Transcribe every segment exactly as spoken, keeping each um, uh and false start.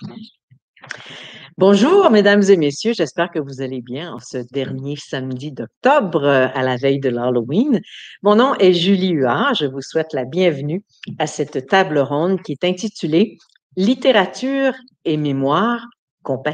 Bonjour, mesdames et messieurs, j'espère que vous allez bien en ce dernier samedi d'octobre, euh, à la veille de l'Halloween. Mon nom est Julie Huard, je vous souhaite la bienvenue à cette table ronde qui est intitulée « Littérature et mémoire compatibles ».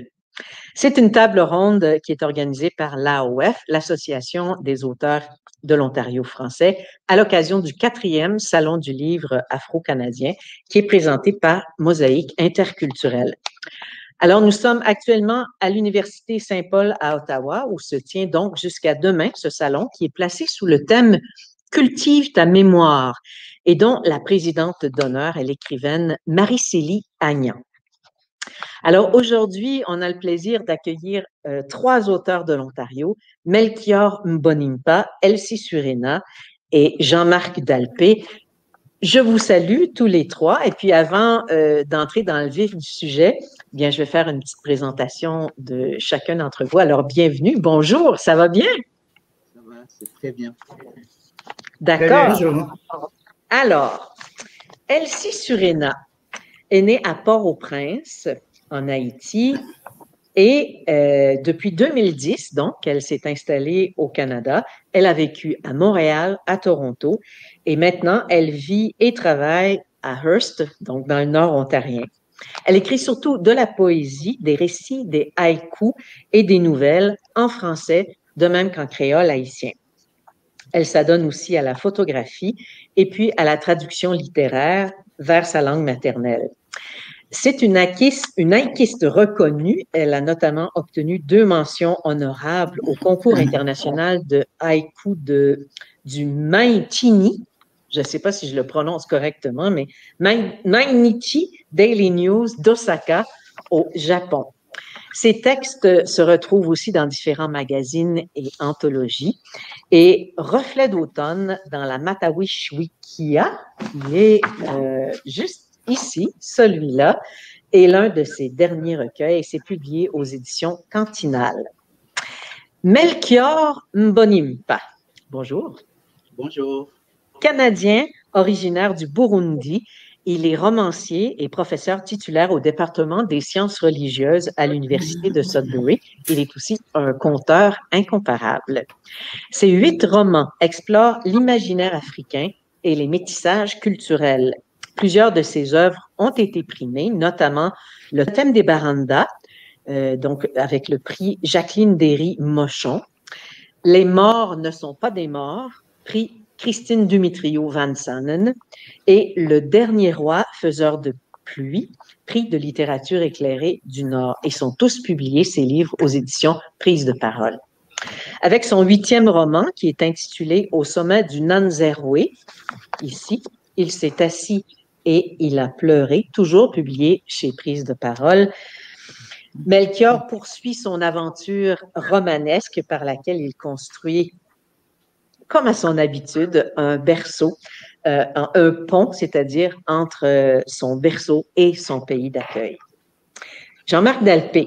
C'est une table ronde qui est organisée par l'A O F, l'Association des auteurs de l'Ontario français, à l'occasion du quatrième Salon du livre afro-canadien qui est présenté par Mosaïque interculturelle. Alors, nous sommes actuellement à l'Université Saint-Paul à Ottawa, où se tient donc jusqu'à demain ce salon qui est placé sous le thème « Cultive ta mémoire » et dont la présidente d'honneur est l'écrivaine Marie-Célie Agnan. Alors, aujourd'hui, on a le plaisir d'accueillir euh, trois auteurs de l'Ontario, Melchior Mbonimpa, Elsie Surena et Jean-Marc Dalpé. Je vous salue tous les trois. Et puis, avant euh, d'entrer dans le vif du sujet, bien, je vais faire une petite présentation de chacun d'entre vous. Alors, bienvenue. Bonjour, ça va bien? Ça va, c'est très bien. D'accord. Alors, Elsie Surena est née à Port-au-Prince, en Haïti, et euh, depuis deux mille dix, donc, elle s'est installée au Canada. Elle a vécu à Montréal, à Toronto, et maintenant, elle vit et travaille à Hearst, donc dans le nord ontarien. Elle écrit surtout de la poésie, des récits, des haïkus et des nouvelles en français, de même qu'en créole haïtien. Elle s'adonne aussi à la photographie et puis à la traduction littéraire vers sa langue maternelle. C'est une haïkiste, une haïkiste reconnue. Elle a notamment obtenu deux mentions honorables au concours international de haïku de, du Mainichi. Je ne sais pas si je le prononce correctement, mais Mainichi Daily News d'Osaka au Japon. Ces textes se retrouvent aussi dans différents magazines et anthologies. Et Reflet d'automne dans la Matawish Wikia, qui est euh, juste ici, celui-là, est l'un de ses derniers recueils et c'est publié aux éditions Cantinal. Melchior Mbonimpa, bonjour. Bonjour. Canadien, originaire du Burundi, il est romancier et professeur titulaire au département des sciences religieuses à l'Université de Sudbury. Il est aussi un conteur incomparable. Ses huit romans explorent l'imaginaire africain et les métissages culturels. Plusieurs de ses œuvres ont été primées, notamment Le thème des Barandas, euh, donc avec le prix Jacqueline Derry-Mochon. Les morts ne sont pas des morts, prix Christine Dumitriou Van Sanen, et Le dernier roi faiseur de pluie, prix de littérature éclairée du Nord. Ils sont tous publiés, ces livres, aux éditions Prise de parole. Avec son huitième roman, qui est intitulé Au sommet du Nanzeroué, ici, il s'est assis et il a pleuré, toujours publié chez Prise de parole. Melchior poursuit son aventure romanesque par laquelle il construit, comme à son habitude, un berceau, euh, un, un pont, c'est-à-dire entre son berceau et son pays d'accueil. Jean-Marc Dalpé.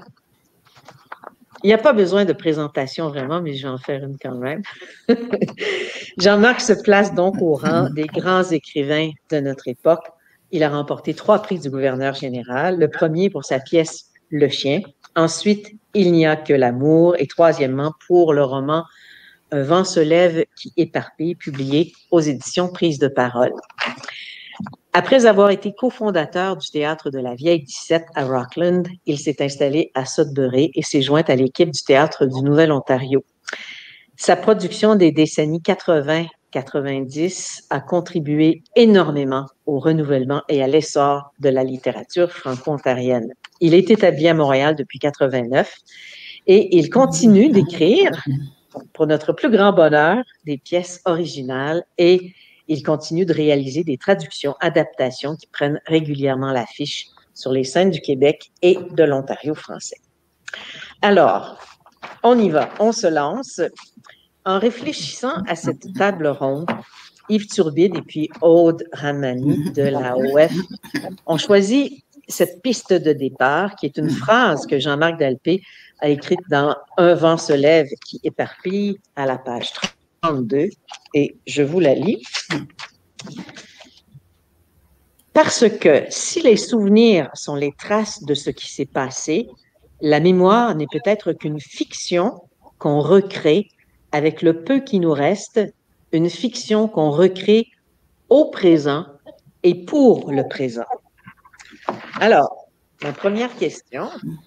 Il n'y a pas besoin de présentation vraiment, mais je vais en faire une quand même. Jean-Marc se place donc au rang des grands écrivains de notre époque. Il a remporté trois prix du gouverneur général. Le premier pour sa pièce Le chien. Ensuite, Il n'y a que l'amour. Et troisièmement, pour le roman Un vent se lève qui éparpille, publié aux éditions Prise de parole. Après avoir été cofondateur du Théâtre de la Vieille dix-sept à Rockland, il s'est installé à Sudbury et s'est joint à l'équipe du Théâtre du Nouvel-Ontario. Sa production des décennies quatre-vingt quatre-vingt-dix a contribué énormément au renouvellement et à l'essor de la littérature franco-ontarienne. Il est établi à Montréal depuis quatre-vingt-neuf et il continue d'écrire, pour notre plus grand bonheur, des pièces originales et il continue de réaliser des traductions, adaptations qui prennent régulièrement l'affiche sur les scènes du Québec et de l'Ontario français. Alors, on y va, on se lance. En réfléchissant à cette table ronde, Yves Turbide et puis Aude Ramani de l'A O F ont choisi cette piste de départ qui est une phrase que Jean-Marc Dalpé a écrite dans Un vent se lève qui éparpille à la page trente-deux et je vous la lis. Parce que si les souvenirs sont les traces de ce qui s'est passé, la mémoire n'est peut-être qu'une fiction qu'on recrée avec le peu qui nous reste, une fiction qu'on recrée au présent et pour le présent. Alors, ma première question,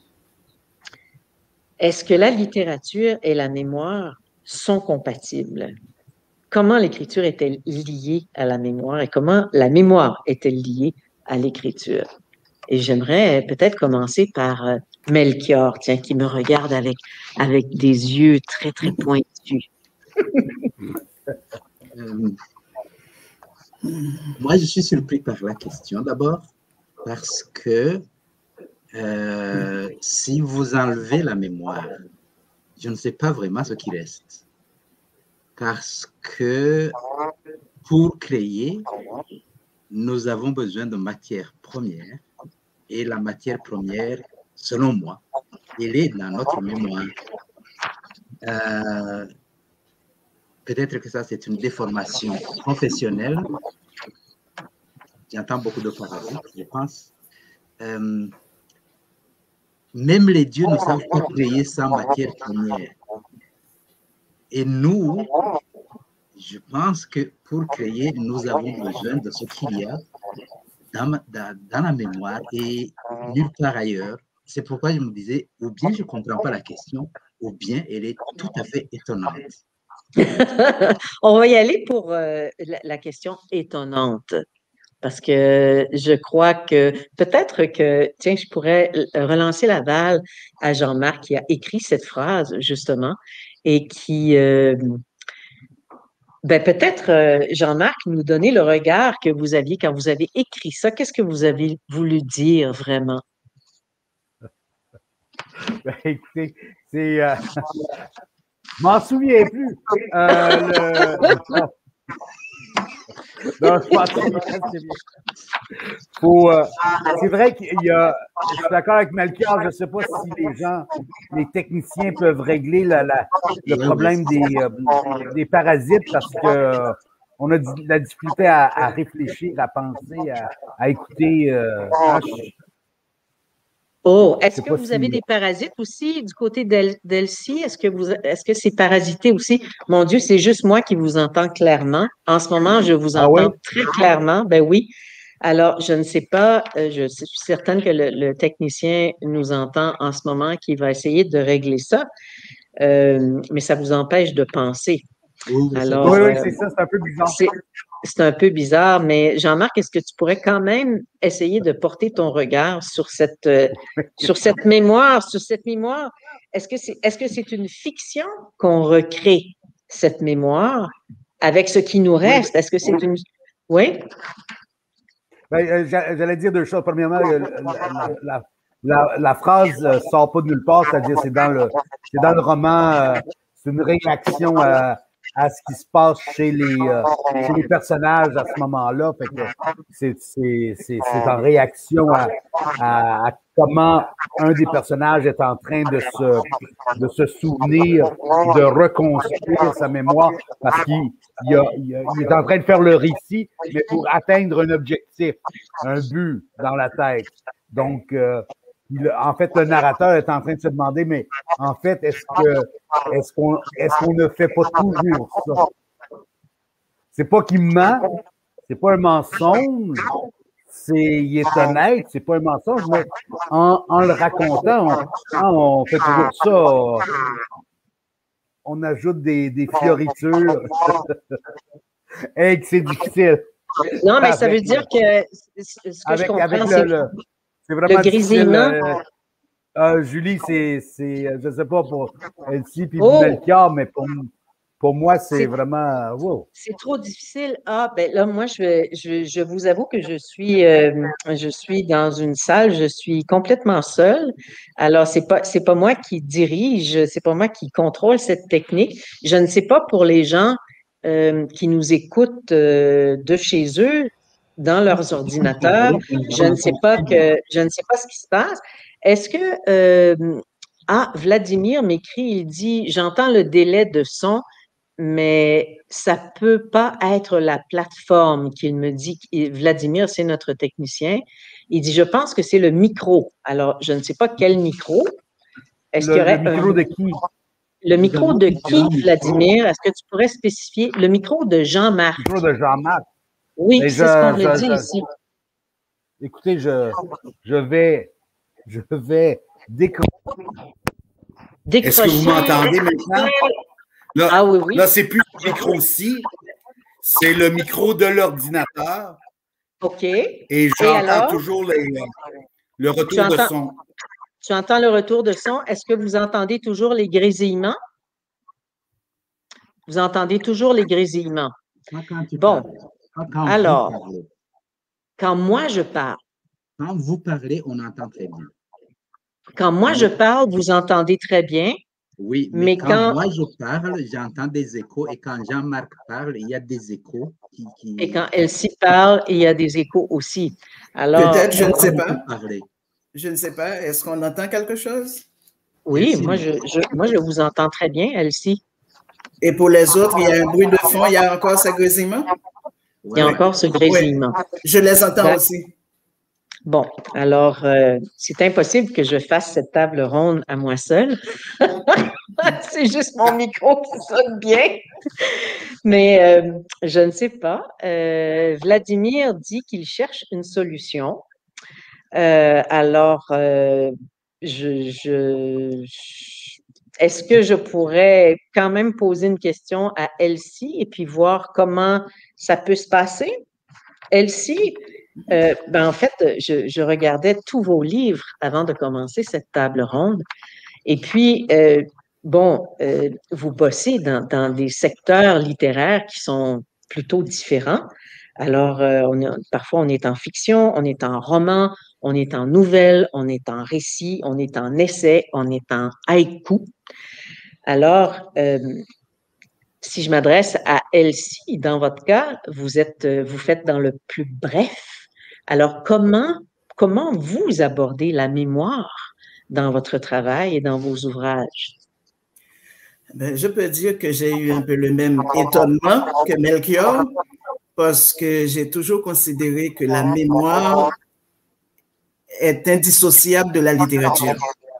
est-ce que la littérature et la mémoire sont compatibles? Comment l'écriture est-elle liée à la mémoire et comment la mémoire est-elle liée à l'écriture? Et j'aimerais peut-être commencer par euh, Melchior, tiens, qui me regarde avec, avec des yeux très, très pointus. Euh, moi, je suis surpris par la question d'abord, parce que euh, si vous enlevez la mémoire, je ne sais pas vraiment ce qui reste. Parce que pour créer, nous avons besoin de matière première. Et la matière première, selon moi, elle est dans notre mémoire. Euh, Peut-être que ça, c'est une déformation professionnelle. J'entends beaucoup de parasites, je pense. Euh, même les dieux ne savent pas créer sans matière première. Et nous, je pense que pour créer, nous avons besoin de ce qu'il y a dans, dans, dans la mémoire et nulle part ailleurs. C'est pourquoi je me disais, ou bien je ne comprends pas la question, ou bien elle est tout à fait étonnante. On va y aller pour euh, la, la question étonnante. Parce que je crois que peut-être que, tiens, je pourrais relancer la balle à Jean-Marc qui a écrit cette phrase, justement, et qui, euh, ben peut-être, euh, Jean-Marc, nous donner le regard que vous aviez quand vous avez écrit ça. Qu'est-ce que vous avez voulu dire vraiment? Ben, écoutez, c'est... Euh, je m'en souviens plus. Euh, le... Non, je pense que c'est bien. Faut, euh, c'est vrai qu'il y a, je suis d'accord avec Melchior, je ne sais pas si les gens, les techniciens peuvent régler la, la, le problème des, euh, des parasites parce que euh, on a de la difficulté à, à réfléchir, à penser, à, à écouter. Euh, ah, je, Oh, est-ce que vous si... avez des parasites aussi du côté d'Elsie? Est-ce que vous, est-ce que c'est parasité aussi? Mon Dieu, c'est juste moi qui vous entends clairement. En ce moment, je vous entends ah oui? très clairement. Ben oui. Alors, je ne sais pas, je suis certaine que le, le technicien nous entend en ce moment, qui va essayer de régler ça, euh, mais ça vous empêche de penser. Oui, Alors, oui, oui c'est ça, c'est un peu bizarre. C'est un peu bizarre, mais Jean-Marc, est-ce que tu pourrais quand même essayer de porter ton regard sur cette, euh, sur cette mémoire, sur cette mémoire? Est-ce que c'est, est-ce que c'est une fiction qu'on recrée, cette mémoire, avec ce qui nous reste? Est-ce que c'est une... Oui? Ben, j'allais dire deux choses. Premièrement, la, la, la, la, la phrase ne sort pas de nulle part, c'est-à-dire c'est dans le, c'est dans le roman, euh, c'est une réaction à, à ce qui se passe chez les, euh, chez les personnages à ce moment-là. C'est, c'est, c'est, c'est en réaction à, à, à comment un des personnages est en train de se, de se souvenir, de reconstruire sa mémoire, parce qu'il il, a, il, a, il est en train de faire le récit, mais pour atteindre un objectif, un but dans la tête. Donc, euh, il, en fait, le narrateur est en train de se demander, mais en fait, est-ce que est-ce qu'on est-ce qu'on ne fait pas toujours ça? C'est pas qu'il ment, c'est pas un mensonge, c'est il est honnête, c'est pas un mensonge, mais en, en le racontant, on, on fait toujours ça. On ajoute des, des fioritures et que c'est difficile. Non, mais ça avec, veut dire que ce que avec, je comprends, c'est le, c'est vraiment le grésillement. Euh, euh, Julie, c'est, c'est, je ne sais pas pour Elsie puis oh. Melchior, mais pour, pour moi, c'est, c'est vraiment. Wow. C'est trop difficile. Ah, ben là, moi, je, je, je vous avoue que je suis, euh, je suis dans une salle, je suis complètement seule. Alors, c'est pas, c'est pas moi qui dirige, c'est pas moi qui contrôle cette technique. Je ne sais pas pour les gens euh, qui nous écoutent euh, de chez eux, dans leurs ordinateurs. Je ne sais pas que, je ne sais pas ce qui se passe. Est-ce que euh, ah, Vladimir m'écrit, il dit, j'entends le délai de son. mais ça peut pas être la plateforme qu'il me dit. Vladimir, c'est notre technicien. Il dit, je pense que c'est le micro. Alors, je ne sais pas quel micro. Est-ce qu'il y aurait le micro un... de qui? Le micro de qui, Vladimir? Est-ce que tu pourrais spécifier? Le micro de Jean-Marc. Le micro de Jean-Marc. Oui, c'est ce qu'on me dit je, ici. Écoutez, je, je vais, je vais décrocher. Est-ce que vous m'entendez maintenant? Là, ah oui, oui. Là, c'est plus le micro-ci, c'est le micro de l'ordinateur. OK. Et j'entends toujours les, le retour entends, de son. Tu entends le retour de son. Est-ce que vous entendez toujours les grésillements? Vous entendez toujours les grésillements. Bon, quand alors, quand moi je parle. Quand vous parlez, on entend très bien. Quand moi je parle, vous entendez très bien. Oui, mais, mais quand, quand moi je parle, j'entends des échos et quand Jean-Marc parle, il y a des échos. Qui, qui... Et quand Elsie parle, il y a des échos aussi. Alors, peut-être, je ne sais pas. Parler. Je ne sais pas. Est-ce qu'on entend quelque chose? Oui, Elsie, moi je, je, moi je vous entends très bien, Elsie. Et pour les autres, il y a un bruit de fond, il y a encore ce grésillement? Il y a encore ce grésillement. Oui. Je les entends ben, aussi. Bon, alors, euh, c'est impossible que je fasse cette table ronde à moi seule. C'est juste mon micro qui sonne bien. Mais euh, je ne sais pas. Euh, Vladimir dit qu'il cherche une solution. Euh, alors, euh, je, je, je, est-ce que je pourrais quand même poser une question à Elsie et puis voir comment ça peut se passer? Elsie, Euh, ben en fait, je, je regardais tous vos livres avant de commencer cette table ronde. Et puis, euh, bon, euh, vous bossez dans, dans des secteurs littéraires qui sont plutôt différents. Alors, euh, on est, parfois, on est en fiction, on est en roman, on est en nouvelle, on est en récit, on est en essai, on est en haïku. Alors, euh, si je m'adresse à Elsie, dans votre cas, vous êtes, vous faites dans le plus bref. Alors, comment, comment vous abordez la mémoire dans votre travail et dans vos ouvrages? Ben, je peux dire que j'ai eu un peu le même étonnement que Melchior, parce que j'ai toujours considéré que la mémoire est indissociable de la littérature.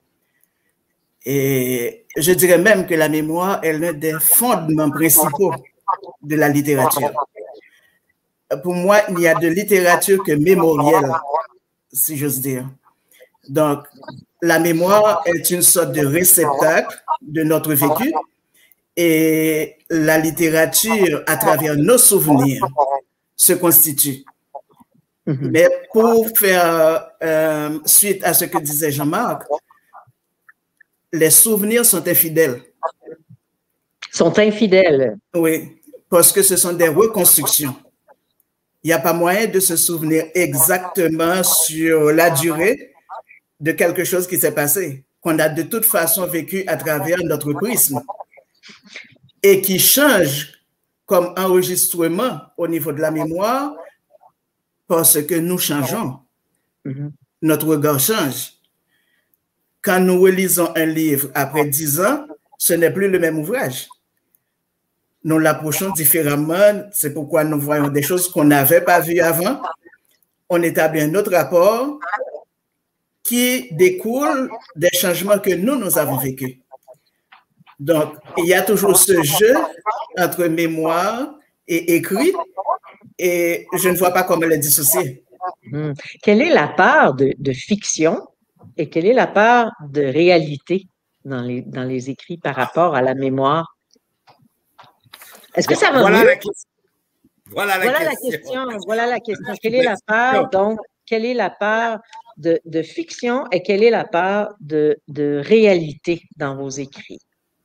Et je dirais même que la mémoire est l'un des fondements principaux de la littérature. Pour moi, il n'y a de littérature que mémorielle, si j'ose dire. Donc, la mémoire est une sorte de réceptacle de notre vécu et la littérature, à travers nos souvenirs, se constitue. Mm-hmm. Mais pour faire euh, suite à ce que disait Jean-Marc, les souvenirs sont infidèles. Sont infidèles. Oui, parce que ce sont des reconstructions. Il n'y a pas moyen de se souvenir exactement sur la durée de quelque chose qui s'est passé, qu'on a de toute façon vécu à travers notre prisme et qui change comme enregistrement au niveau de la mémoire parce que nous changeons. Mm-hmm. Notre regard change. Quand nous relisons un livre après dix ans, ce n'est plus le même ouvrage. Nous l'approchons différemment, c'est pourquoi nous voyons des choses qu'on n'avait pas vues avant. On établit un autre rapport qui découle des changements que nous, nous avons vécus. Donc, il y a toujours ce jeu entre mémoire et écrit, et je ne vois pas comment les dissocier. Mmh. Quelle est la part de, de fiction et quelle est la part de réalité dans les, dans les écrits par rapport à la mémoire? Est-ce que ça va voilà mieux? La question. Voilà, la, voilà question. la question. Voilà la question. Quelle est la part, donc, quelle est la part de, de fiction et quelle est la part de, de réalité dans vos écrits?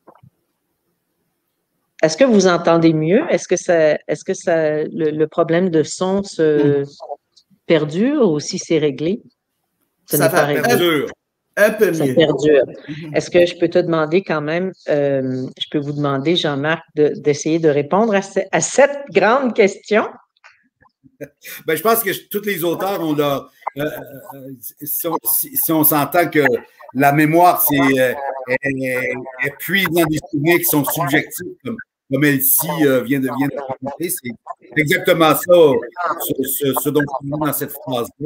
Est-ce que vous entendez mieux? Est-ce que ça, est-ce que ça, le, le problème de son se mmh. perdure ou si c'est réglé? Ce ça va perdure. Un peu ça mieux. perdure. Mm-hmm. Est-ce que je peux te demander quand même, euh, je peux vous demander, Jean-Marc, de, d'essayer de répondre à, ce, à cette grande question? Ben, je pense que tous les auteurs ont leur, euh, euh, si on, si, si on s'entend que la mémoire, c'est euh, est, est puise dans des souvenirs qui sont subjectifs, comme, comme Elsie euh, vient de vient de raconter. C'est exactement ça, ce, ce, ce dont je dis dans cette phrase-là.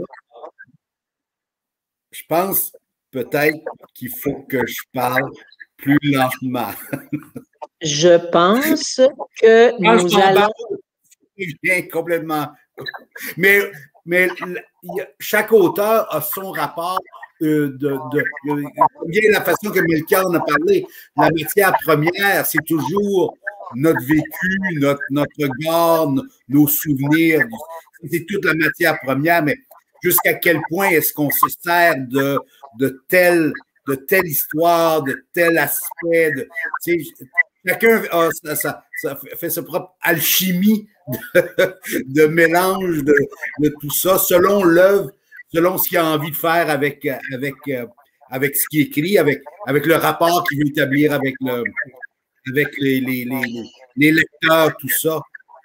Je pense peut-être qu'il faut que je parle plus lentement. Je pense que Quand nous je allons... Je viens complètement... Mais, mais chaque auteur a son rapport euh, de, de, de... Bien la façon que Melchior en a parlé, la matière première, c'est toujours notre vécu, notre, notre regard, nos souvenirs. C'est toute la matière première, mais jusqu'à quel point est-ce qu'on se sert de, de, telle, de telle histoire, de tel aspect. De, chacun a, ça, ça, ça fait sa propre alchimie de, de mélange de, de tout ça, selon l'œuvre, selon ce qu'il a envie de faire avec, avec, avec ce qu'il écrit, avec, avec le rapport qu'il veut établir avec, le, avec les, les, les, les lecteurs, tout ça.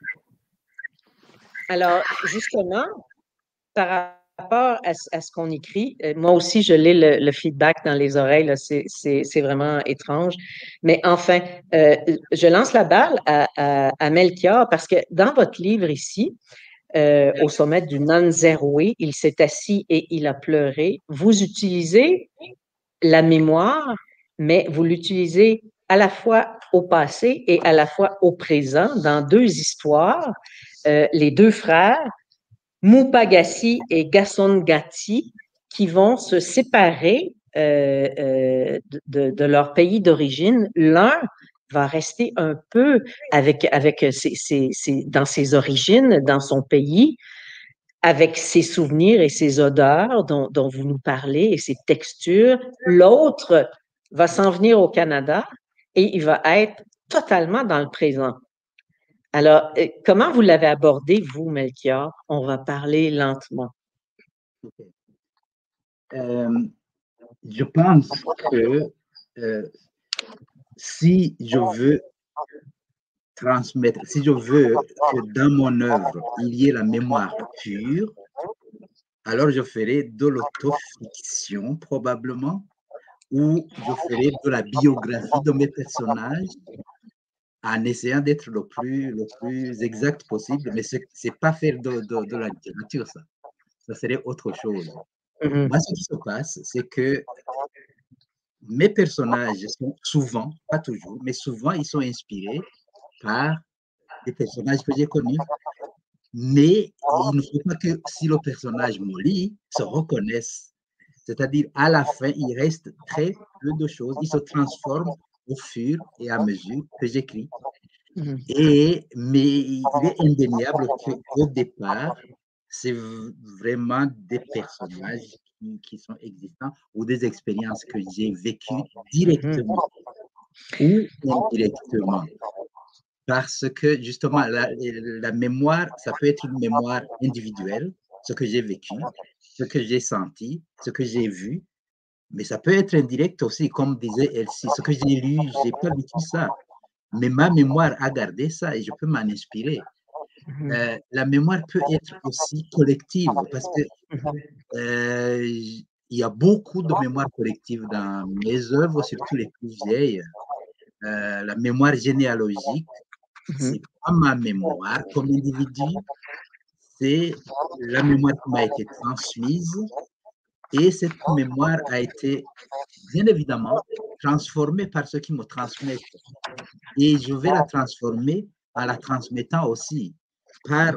Alors, justement, par rapport à, à ce qu'on écrit, moi aussi, je lis le, le feedback dans les oreilles, c'est vraiment étrange. Mais enfin, euh, je lance la balle à, à, à Melchior parce que dans votre livre ici, euh, au sommet du non-zéroé, il s'est assis et il a pleuré. Vous utilisez la mémoire, mais vous l'utilisez à la fois au passé et à la fois au présent dans deux histoires. Euh, les deux frères, Mupagassi et Gasongati, qui vont se séparer euh, euh, de, de leur pays d'origine. L'un va rester un peu avec, avec ses, ses, ses, dans ses origines, dans son pays, avec ses souvenirs et ses odeurs dont, dont vous nous parlez et ses textures. L'autre va s'en venir au Canada et il va être totalement dans le présent. Alors, comment vous l'avez abordé, vous, Melchior? On va parler lentement. Okay. Euh, je pense que euh, si je veux transmettre, si je veux que dans mon œuvre, il y ait la mémoire pure, alors je ferai de l'autofiction probablement, ou je ferai de la biographie de mes personnages en essayant d'être le plus, le plus exact possible, mais ce n'est pas faire de, de, de la littérature, ça. Ça serait autre chose. Mm-hmm. Moi, ce qui se passe, c'est que mes personnages sont souvent, pas toujours, mais souvent, ils sont inspirés par des personnages que j'ai connus. Mais il ne faut pas que si le personnage me lit, se reconnaisse. C'est-à-dire, à la fin, il reste très peu de choses. Il se transforme au fur et à mesure que j'écris. Mmh. Et, mais il est indéniable qu'au départ, c'est vraiment des personnages qui, qui sont existants ou des expériences que j'ai vécues directement mmh. ou indirectement. Parce que justement, la, la mémoire, ça peut être une mémoire individuelle, ce que j'ai vécu, ce que j'ai senti, ce que j'ai vu, mais ça peut être indirect aussi, comme disait Elsie, ce que j'ai lu, je n'ai pas vécu ça. Mais ma mémoire a gardé ça et je peux m'en inspirer. Euh, la mémoire peut être aussi collective parce que euh, il y a beaucoup de mémoire collective dans mes œuvres, surtout les plus vieilles. Euh, la mémoire généalogique, c'est pas ma mémoire comme individu, c'est la mémoire qui m'a été transmise et cette mémoire a été bien évidemment transformée par ceux qui me transmettent. Et je vais la transformer en la transmettant aussi par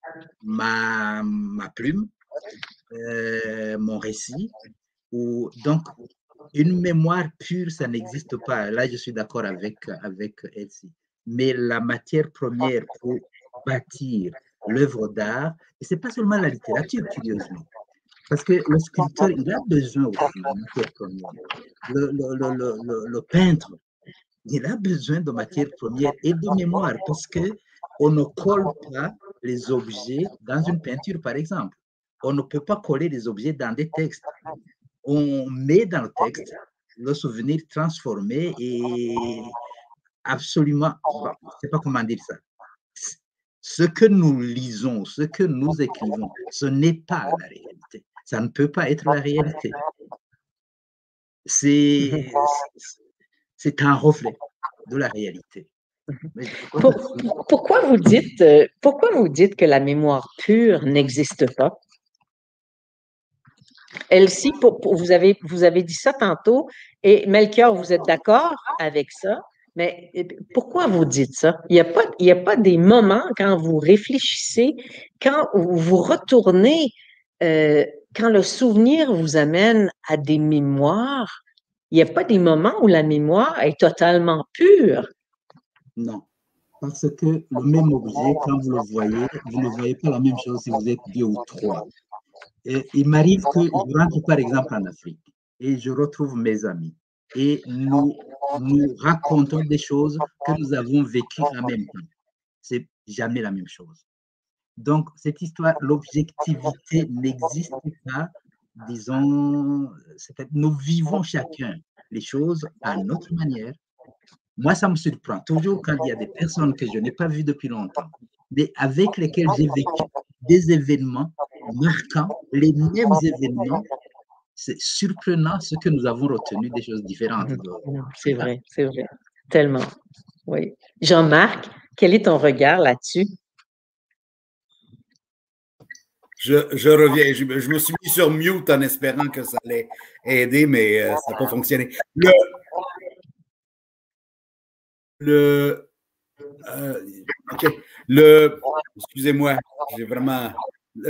ma, ma plume, euh, mon récit. Ou, donc, une mémoire pure, ça n'existe pas. Là, je suis d'accord avec, avec Elsie. Mais la matière première pour bâtir l'œuvre d'art, et ce n'est pas seulement la littérature, curieusement. Parce que le sculpteur, il a besoin aussi de matière première. Le, le, le, le, le peintre, il a besoin de matière première et de mémoire parce qu'on ne colle pas les objets dans une peinture, par exemple. On ne peut pas coller les objets dans des textes. On met dans le texte le souvenir transformé et absolument, bon, je ne sais pas comment dire ça. Ce que nous lisons, ce que nous écrivons, ce n'est pas la réalité. Ça ne peut pas être la réalité. C'est... c'est un reflet de la réalité. Pour, pourquoi vous dites, euh, pourquoi vous dites que la mémoire pure n'existe pas? Elsie, pour, pour, vous, avez, vous avez dit ça tantôt, et Melchior, vous êtes d'accord avec ça, mais pourquoi vous dites ça? Il n'y a pas, il n'y a pas des moments quand vous réfléchissez, quand vous retournez, euh, quand le souvenir vous amène à des mémoires, il n'y a pas des moments où la mémoire est totalement pure? Non, parce que le même objet, quand vous le voyez, vous ne voyez pas la même chose si vous êtes deux ou trois. Et il m'arrive que je rentre par exemple en Afrique et je retrouve mes amis et nous nous racontons des choses que nous avons vécues en même temps. C'est jamais la même chose. Donc, cette histoire, l'objectivité n'existe pas, disons, nous vivons chacun les choses à notre manière. Moi, ça me surprend toujours quand il y a des personnes que je n'ai pas vues depuis longtemps, mais avec lesquelles j'ai vécu des événements marquants, les mêmes événements. C'est surprenant ce que nous avons retenu des choses différentes. C'est vrai, c'est vrai. Tellement. Oui. Jean-Marc, quel est ton regard là-dessus? Je, je reviens. Je, je me suis mis sur mute en espérant que ça allait aider, mais euh, ça n'a pas fonctionné. Le. Le. Euh, OK. Le. Excusez-moi, j'ai vraiment. Le,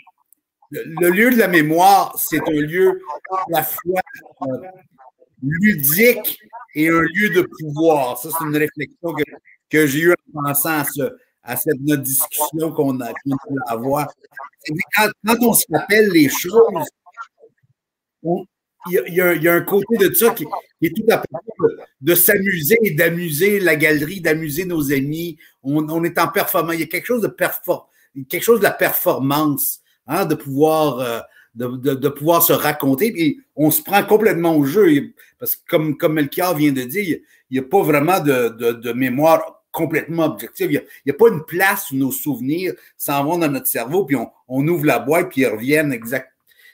le lieu de la mémoire, c'est un lieu à la fois euh, ludique et un lieu de pouvoir. Ça, c'est une réflexion que, que j'ai eue en pensant à, ce, à cette notre discussion qu'on a pu avoir. Quand, quand on se rappelle les choses, on, il, y a, il, y a, il y a un côté de ça qui, qui est tout à fait de, de s'amuser et d'amuser la galerie, d'amuser nos amis. On, on est en performance. Il y a quelque chose de, perfor, quelque chose de la performance. Hein, de pouvoir euh, de, de, de pouvoir se raconter, puis on se prend complètement au jeu, parce que comme, comme Melchior vient de dire, il n'y a pas vraiment de, de, de mémoire complètement objective, il n'y a, a pas une place où nos souvenirs s'en vont dans notre cerveau, puis on, on ouvre la boîte, puis ils reviennent exact.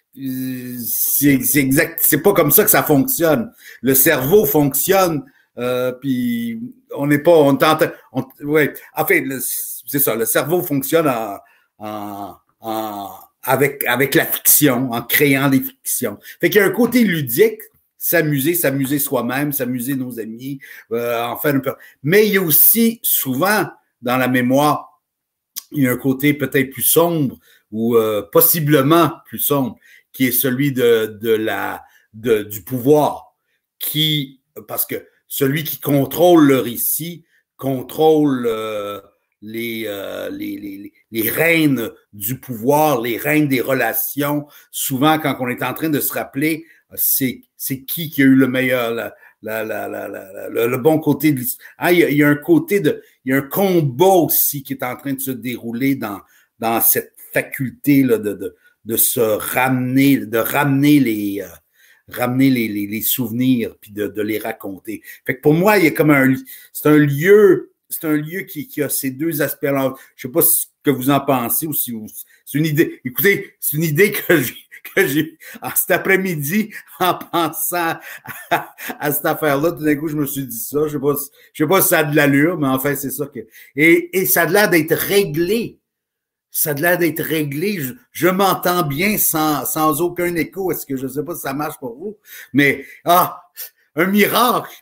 C'est exact, c'est pas comme ça que ça fonctionne. Le cerveau fonctionne, euh, puis on n'est pas, on tente, on, ouais, en fait, c'est ça, le cerveau fonctionne en, en En, avec, avec la fiction, en créant des fictions. Fait qu'il y a un côté ludique, s'amuser, s'amuser soi-même, s'amuser nos amis, euh, en faire un peu. Mais il y a aussi, souvent, dans la mémoire, il y a un côté peut-être plus sombre ou euh, possiblement plus sombre, qui est celui de, de la, de, du pouvoir, qui, parce que celui qui contrôle le récit contrôle euh, Les, euh, les, les, les règnes du pouvoir, les règnes des relations. Souvent, quand on est en train de se rappeler, c'est, c'est qui qui a eu le meilleur, la, la, la, la, la, le, le bon côté de l'histoire. Ah, il, y a, il y a un côté de, il y a un combat aussi qui est en train de se dérouler dans, dans cette faculté là, de, de, de se ramener, de ramener les, euh, ramener les, les, les souvenirs puis de, de les raconter. Fait que pour moi, il y a comme un, c'est un lieu C'est un lieu qui, qui a ces deux aspects-là. Je ne sais pas ce que vous en pensez ou si vous, c'est une idée. Écoutez, c'est une idée que j'ai, que j'ai cet après-midi en pensant à, à cette affaire-là. Tout d'un coup, je me suis dit ça. Je ne sais pas, je sais pas si ça a de l'allure, mais enfin, c'est ça que. Et, et ça a l'air d'être réglé. Ça a l'air d'être réglé. Je, je m'entends bien sans, sans aucun écho. Est-ce que je ne sais pas si ça marche pour vous? Mais, ah, un miracle!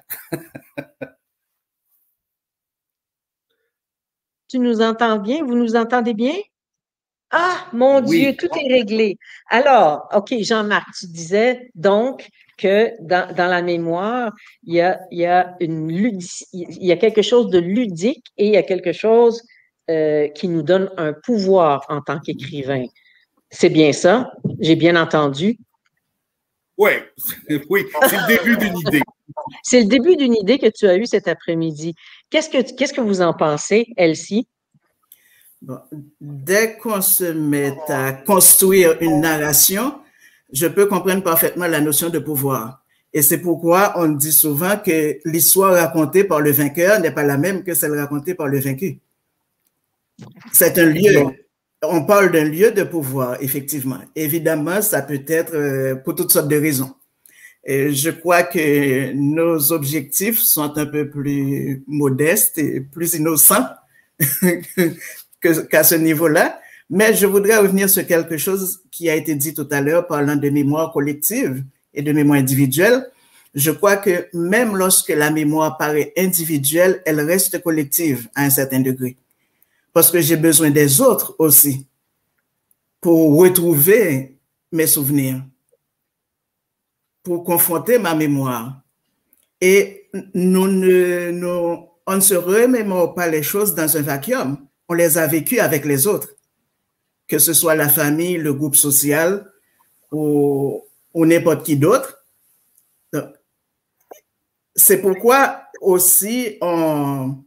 Tu nous entends bien? Vous nous entendez bien? Ah, mon oui. Dieu, tout est réglé. Alors, OK, Jean-Marc, tu disais donc que dans, dans la mémoire, il y a, il y a une ludic, il y a quelque chose de ludique et il y a quelque chose euh, qui nous donne un pouvoir en tant qu'écrivain. C'est bien ça? J'ai bien entendu? Oui, oui, c'est le début d'une idée. C'est le début d'une idée que tu as eue cet après-midi. Qu'est-ce que, qu'est-ce que vous en pensez, Elsie? Bon, dès qu'on se met à construire une narration, je peux comprendre parfaitement la notion de pouvoir. Et c'est pourquoi on dit souvent que l'histoire racontée par le vainqueur n'est pas la même que celle racontée par le vaincu. C'est un lieu. On parle d'un lieu de pouvoir, effectivement. Évidemment, ça peut être pour toutes sortes de raisons. Et je crois que nos objectifs sont un peu plus modestes et plus innocents que, qu'à ce niveau-là. Mais je voudrais revenir sur quelque chose qui a été dit tout à l'heure parlant de mémoire collective et de mémoire individuelle. Je crois que même lorsque la mémoire paraît individuelle, elle reste collective à un certain degré. Parce que j'ai besoin des autres aussi pour retrouver mes souvenirs, pour confronter ma mémoire. Et nous ne, nous, on ne se remémore pas les choses dans un vacuum. On les a vécues avec les autres, que ce soit la famille, le groupe social ou, ou n'importe qui d'autre. C'est pourquoi aussi on,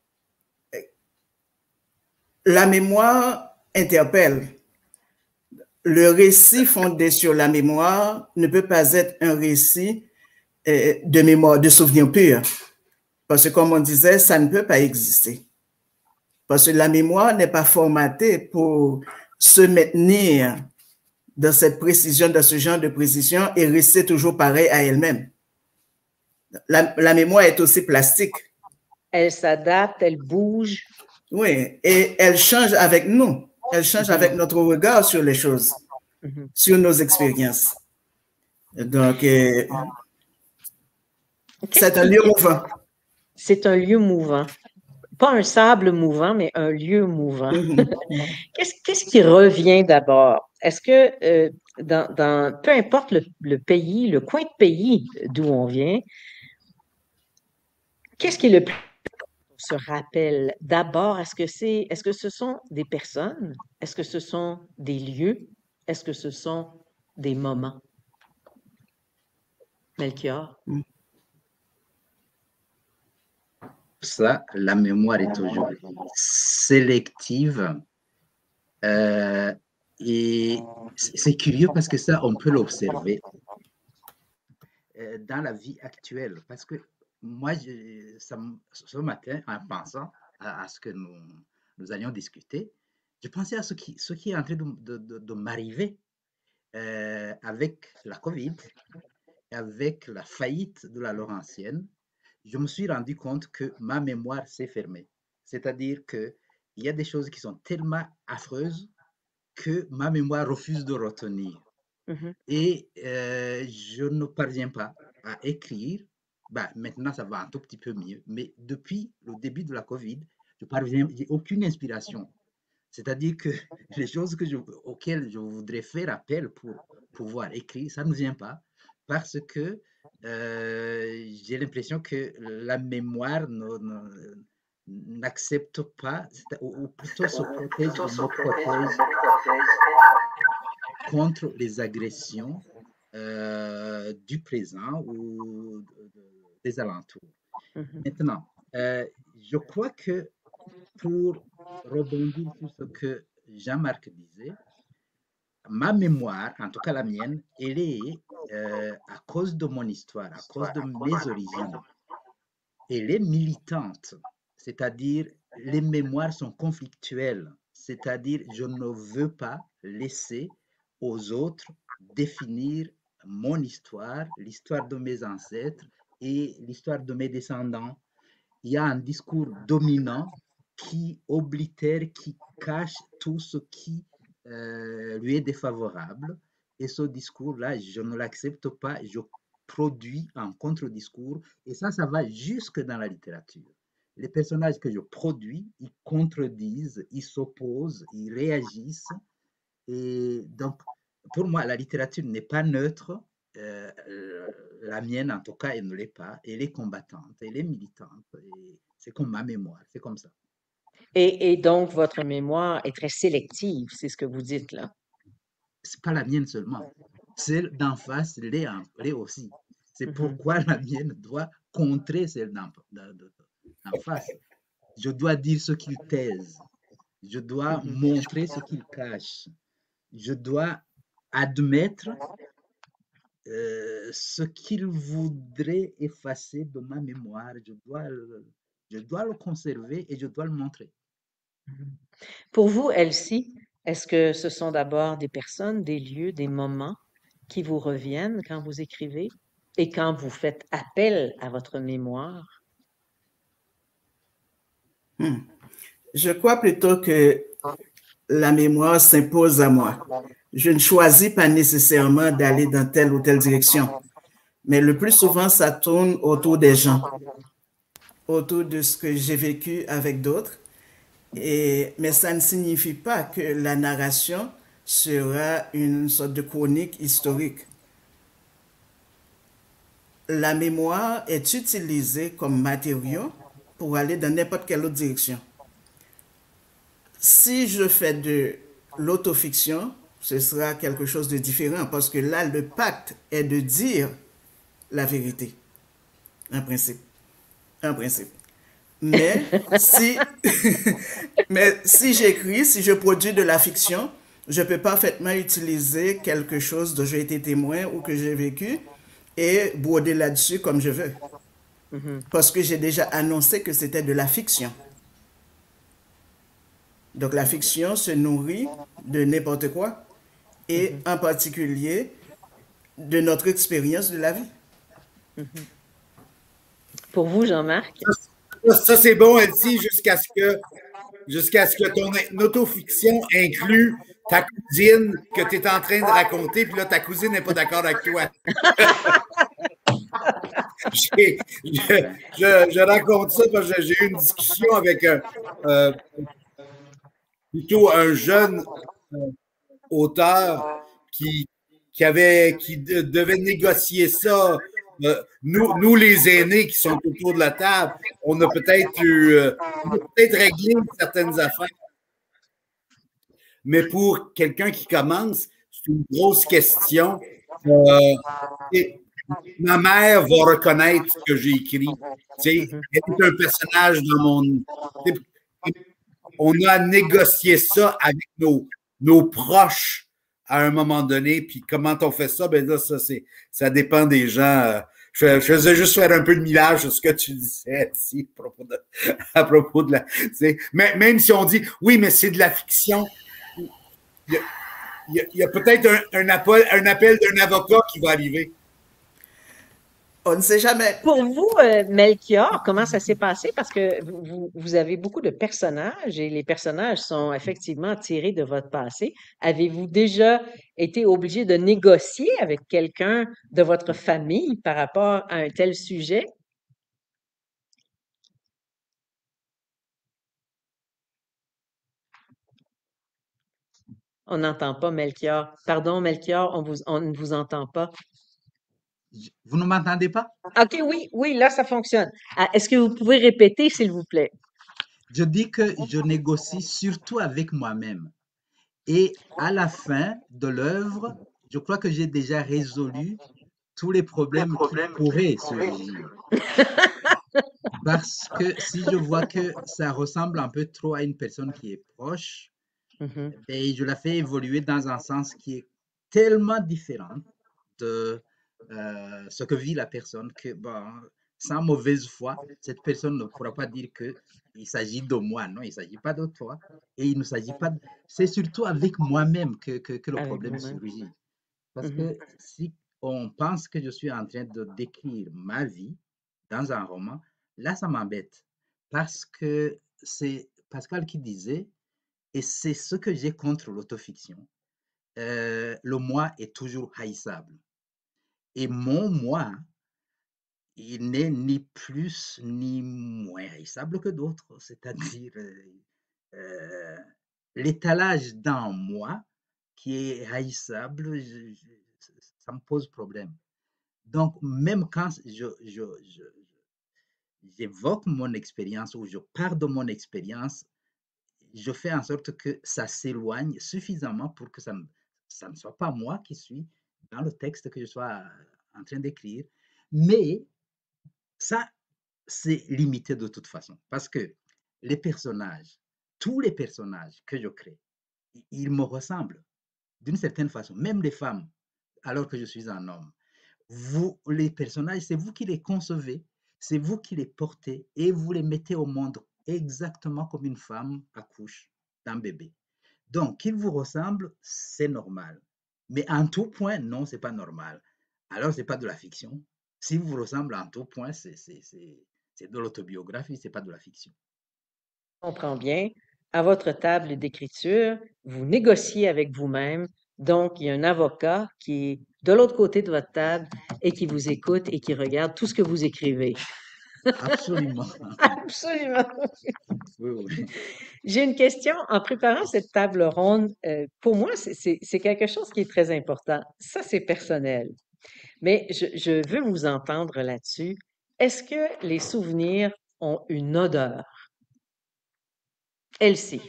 la mémoire interpelle. Le récit fondé sur la mémoire ne peut pas être un récit euh, de mémoire, de souvenirs purs. Parce que comme on disait, ça ne peut pas exister. Parce que la mémoire n'est pas formatée pour se maintenir dans cette précision, dans ce genre de précision et rester toujours pareil à elle-même. La, la mémoire est aussi plastique. Elle s'adapte, elle bouge. Oui, et elle change avec nous. Elle change mm-hmm. avec notre regard sur les choses, mm-hmm. sur nos expériences. Donc, euh, c'est un lieu mouvant. C'est un lieu mouvant. Pas un sable mouvant, mais un lieu mouvant. Mm-hmm. qu'est-ce, qu'est-ce qui revient d'abord? Est-ce que, euh, dans, dans, peu importe le, le pays, le coin de pays d'où on vient, qu'est-ce qui est le plus se rappelle d'abord? Est-ce que c'est, est-ce que ce sont des personnes? Est-ce que ce sont des lieux? Est-ce que ce sont des moments? Melchior? Ça, la mémoire est toujours sélective. Euh, et c'est curieux parce que ça, on peut l'observer euh, dans la vie actuelle. Parce que moi, je, ça, ce matin, en pensant à, à ce que nous, nous allions discuter, je pensais à ce qui, ce qui est en train de, de, de, de m'arriver euh, avec la COVID, avec la faillite de la Laurentienne. Je me suis rendu compte que ma mémoire s'est fermée. C'est-à-dire qu'il y a des choses qui sont tellement affreuses que ma mémoire refuse de retenir. Mm-hmm. Et euh, je ne parviens pas à écrire. Bah, maintenant, ça va un tout petit peu mieux. Mais depuis le début de la COVID, je parviens, j'ai aucune inspiration. C'est-à-dire que les choses que je, auxquelles je voudrais faire appel pour pouvoir écrire, ça ne vient pas parce que euh, j'ai l'impression que la mémoire ne, ne, n'accepte pas, ou, ou plutôt se protège, me protège contre les agressions euh, du présent ou de, de, des alentours. Mm-hmm. Maintenant, euh, je crois que pour rebondir sur ce que Jean-Marc disait, ma mémoire, en tout cas la mienne, elle est euh, à cause de mon histoire, à cause de mes origines. Elle est militante, c'est-à-dire les mémoires sont conflictuelles, c'est-à-dire je ne veux pas laisser aux autres définir mon histoire, l'histoire de mes ancêtres et l'histoire de mes descendants. Il y a un discours dominant qui oblitère, qui cache tout ce qui euh, lui est défavorable. Et ce discours-là, je ne l'accepte pas. Je produis un contre-discours. Et ça, ça va jusque dans la littérature. Les personnages que je produis, ils contredisent, ils s'opposent, ils réagissent. Et donc, pour moi, la littérature n'est pas neutre. Euh, la mienne, en tout cas, elle ne l'est pas. Elle est combattante, elle est militante. Et c'est comme ma mémoire, c'est comme ça. Et, et donc, votre mémoire est très sélective, c'est ce que vous dites là. C'est pas la mienne seulement. Celle d'en face l'est, l'est aussi. C'est mm-hmm. pourquoi la mienne doit contrer celle d'en, d'en face. Je dois dire ce qu'ils taisent. Je dois mm-hmm. montrer ce qu'ils cachent. Je dois admettre euh, ce qu'ils voudraient effacer de ma mémoire. Je dois, le, je dois le conserver et je dois le montrer. Pour vous, Elsie, est-ce que ce sont d'abord des personnes, des lieux, des moments qui vous reviennent quand vous écrivez? Et quand vous faites appel à votre mémoire? Hmm. Je crois plutôt que la mémoire s'impose à moi. Je ne choisis pas nécessairement d'aller dans telle ou telle direction, mais le plus souvent, ça tourne autour des gens, autour de ce que j'ai vécu avec d'autres. Et, mais ça ne signifie pas que la narration sera une sorte de chronique historique. La mémoire est utilisée comme matériau pour aller dans n'importe quelle autre direction. Si je fais de l'autofiction, ce sera quelque chose de différent parce que là, le pacte est de dire la vérité, en principe. En principe. Mais si, mais si j'écris, si je produis de la fiction, je peux parfaitement utiliser quelque chose dont j'ai été témoin ou que j'ai vécu et broder là-dessus comme je veux. Mm-hmm. Parce que j'ai déjà annoncé que c'était de la fiction. Donc la fiction se nourrit de n'importe quoi et mm-hmm. en particulier de notre expérience de la vie. Mm-hmm. Pour vous, Jean-Marc? Ça, ça c'est bon, Elsie, jusqu'à ce que jusqu'à ce que ton autofiction inclue ta cousine que tu es en train de raconter, puis là, ta cousine n'est pas d'accord avec toi. je, je, je raconte ça parce que j'ai eu une discussion avec un, euh, plutôt un jeune euh, auteur qui, qui, avait, qui de, devait négocier ça. Euh, nous, nous, les aînés qui sont autour de la table, on a peut-être eu, euh, on a peut-être réglé certaines affaires. Mais pour quelqu'un qui commence, c'est une grosse question. Euh, et ma mère va reconnaître ce que j'ai écrit. Tu sais, elle est un personnage dans mon... On a négocié ça avec nos, nos proches à un moment donné. Puis comment on fait ça? Ben là, ça, c'est, ça dépend des gens. Je, je faisais juste faire un peu de millage sur ce que tu disais ici, à propos de, à propos de la... Tu sais, même si on dit, oui, mais c'est de la fiction, il y a, il y a, il y a peut-être un, un appel, un appel d'un avocat qui va arriver. On ne sait jamais. Pour vous, euh, Melchior, comment ça s'est passé? Parce que vous, vous avez beaucoup de personnages et les personnages sont effectivement tirés de votre passé. Avez-vous déjà été obligé de négocier avec quelqu'un de votre famille par rapport à un tel sujet? On n'entend pas Melchior. Pardon, Melchior, on, vous, on ne vous entend pas. Vous ne m'entendez pas? OK, oui, oui, là, ça fonctionne. Ah, est-ce que vous pouvez répéter, s'il vous plaît? Je dis que je négocie surtout avec moi-même. Et à la fin de l'œuvre, je crois que j'ai déjà résolu tous les problèmes qui pourraient surgir. Parce que si je vois que ça ressemble un peu trop à une personne qui est proche, mm-hmm. et je la fais évoluer dans un sens qui est tellement différent de euh, ce que vit la personne que, bon, sans mauvaise foi, cette personne ne pourra pas dire qu'il s'agit de moi. Non, il ne s'agit pas de toi. Et il ne s'agit pas... De... C'est surtout avec moi-même que, que, que le avec problème surgit. Parce mm-hmm. que si on pense que je suis en train de décrire ma vie dans un roman, là, ça m'embête. Parce que c'est Pascal qui disait, et c'est ce que j'ai contre l'autofiction, euh, le moi est toujours haïssable. Et mon moi, il n'est ni plus ni moins haïssable que d'autres. C'est-à-dire, euh, l'étalage dans moi qui est haïssable, je, je, ça me pose problème. Donc, même quand je, je, je, j'évoque mon expérience ou je pars de mon expérience, je fais en sorte que ça s'éloigne suffisamment pour que ça ne, ça ne soit pas moi qui suis dans le texte que je sois en train d'écrire. Mais ça, c'est limité de toute façon. Parce que les personnages, tous les personnages que je crée, ils me ressemblent d'une certaine façon. Même les femmes, alors que je suis un homme. Vous, les personnages, c'est vous qui les concevez, c'est vous qui les portez et vous les mettez au monde exactement comme une femme accouche d'un bébé. Donc, qu'ils vous ressemblent, c'est normal. Mais en tout point, non, c'est pas normal. Alors, c'est pas de la fiction, si vous ressemble en tout point, c'est de l'autobiographie, ce n'est pas de la fiction. Je comprends bien. À votre table d'écriture, vous négociez avec vous-même. Donc, il y a un avocat qui est de l'autre côté de votre table et qui vous écoute et qui regarde tout ce que vous écrivez. Absolument. Absolument. Oui, oui. J'ai une question. En préparant cette table ronde, euh, pour moi, c'est quelque chose qui est très important. Ça, c'est personnel. Mais je, je veux vous entendre là-dessus. Est-ce que les souvenirs ont une odeur? Elsie.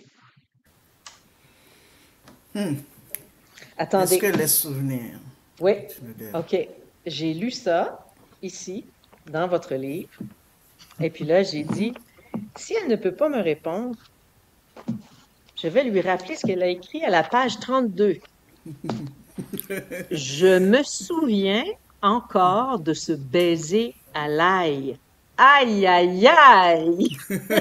Hmm. Attendez. Est-ce que les souvenirs? Oui. OK. J'ai lu ça ici, dans votre livre. Et puis là, j'ai dit, si elle ne peut pas me répondre, je vais lui rappeler ce qu'elle a écrit à la page trente-deux. Je me souviens encore de ce baiser à l'ail. Aïe, aïe, aïe!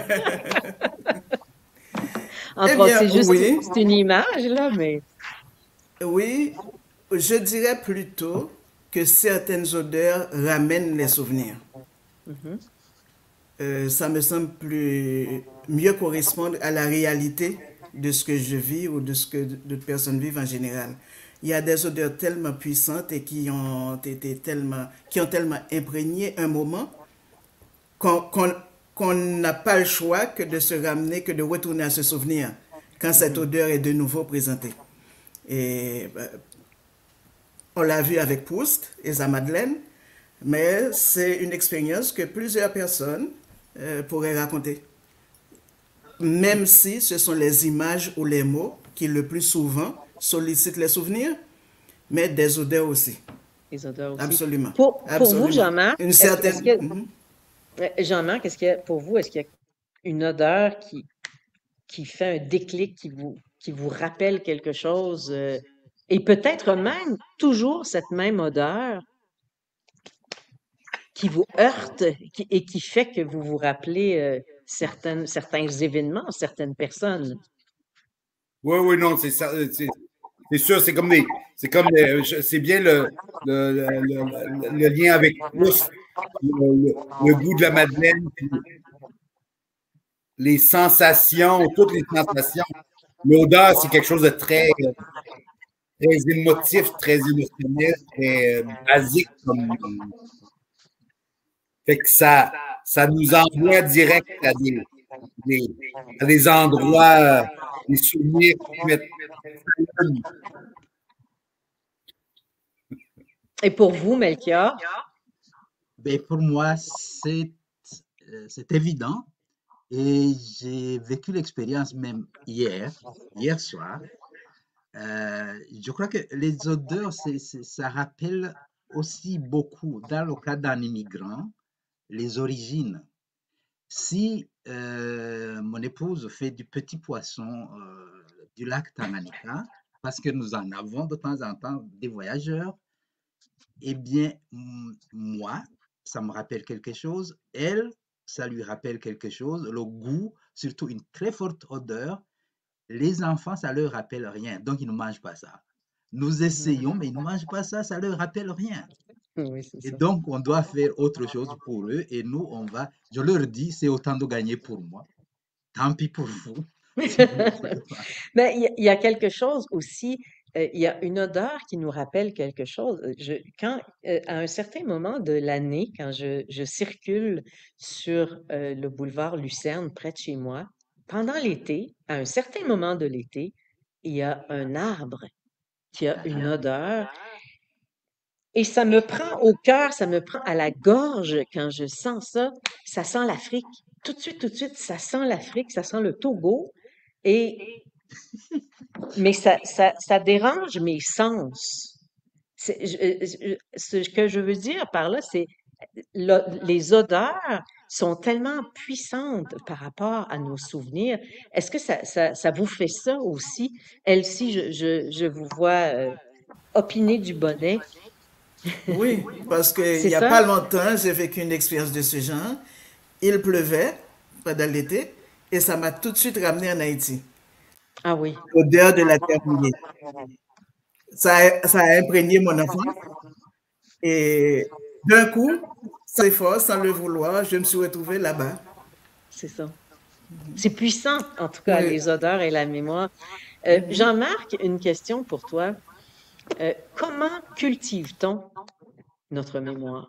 Entre autres, c'est juste oui. c'est une image, là, mais... Oui, je dirais plutôt que certaines odeurs ramènent les souvenirs. Mm-hmm. euh, ça me semble plus, mieux correspondre à la réalité de ce que je vis ou de ce que d'autres personnes vivent en général. Il y a des odeurs tellement puissantes et qui ont été tellement, qui ont tellement imprégné un moment qu'on qu'on, qu'on n'a pas le choix que de se ramener, que de retourner à ce souvenir quand cette odeur est de nouveau présentée. Et ben, on l'a vu avec Proust et sa Madeleine, mais c'est une expérience que plusieurs personnes euh, pourraient raconter. Même si ce sont les images ou les mots qui le plus souvent sollicitent les souvenirs, mais des odeurs aussi. Les odeurs aussi. Absolument. Pour, pour Absolument. vous, Jean-Marc, une certaine... est-ce que, mm-hmm. Jean-Marc, est-ce qu'il y a, pour vous, est-ce qu'il y a une odeur qui, qui fait un déclic, qui vous, qui vous rappelle quelque chose, euh, et peut-être même toujours cette même odeur qui vous heurte qui, et qui fait que vous vous rappelez euh, certaines, certains événements, certaines personnes? Oui, oui, non, c'est ça. C'est sûr, c'est comme des. C'est comme c'est bien le, le, le, le, le lien avec Proust, le, le, le goût de la Madeleine, les sensations, toutes les sensations. L'odeur, c'est quelque chose de très, très émotif, très émotionnel, très basique. Comme... Fait que ça, ça nous envoie direct à des, des, à des endroits, des souvenirs qui mettent. Et pour vous, Melchior? Ben pour moi, c'est c'est évident. Et j'ai vécu l'expérience même hier, hier soir. Euh, je crois que les odeurs, c'est, c'est, ça rappelle aussi beaucoup, dans le cas d'un immigrant, les origines. Si euh, mon épouse fait du petit poisson euh, du lac Tanganyika, parce que nous en avons de temps en temps des voyageurs, eh bien, moi, ça me rappelle quelque chose. Elle, ça lui rappelle quelque chose. Le goût, surtout une très forte odeur. Les enfants, ça leur rappelle rien. Donc, ils ne mangent pas ça. Nous essayons, mais ils ne mangent pas ça. Ça leur rappelle rien. Oui, c'est ça. Et donc, on doit faire autre chose pour eux. Et nous, on va... Je leur dis, c'est autant de gagner pour moi. Tant pis pour vous. Mais il y, y a quelque chose aussi... Euh, il y a une odeur qui nous rappelle quelque chose. Je, quand, euh, à un certain moment de l'année, quand je, je circule sur euh, le boulevard Lucerne, près de chez moi, pendant l'été, à un certain moment de l'été, il y a un arbre qui a une odeur et ça me prend au cœur, ça me prend à la gorge quand je sens ça. Ça sent l'Afrique. Tout de suite, tout de suite, ça sent l'Afrique, ça sent le Togo. Et mais ça, ça, ça dérange mes sens. Je, je, ce que je veux dire par là, c'est le, les odeurs sont tellement puissantes par rapport à nos souvenirs. Est-ce que ça, ça, ça vous fait ça aussi? Elsie, je, je, je vous vois euh, opiner du bonnet. Oui, parce qu'il n'y a ça? pas longtemps, j'ai vécu une expérience de ce genre. Il pleuvait pendant l'été et ça m'a tout de suite ramené en Haïti. Ah oui. L'odeur de la terre mouillée. Ça a, ça a imprégné mon enfant. Et d'un coup, sans effort, sans le vouloir, je me suis retrouvée là-bas. C'est ça. C'est puissant, en tout cas, Oui. les odeurs et la mémoire. Euh, Jean-Marc, une question pour toi. Euh, comment cultive-t-on notre mémoire?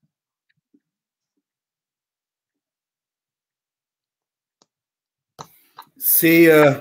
C'est, euh,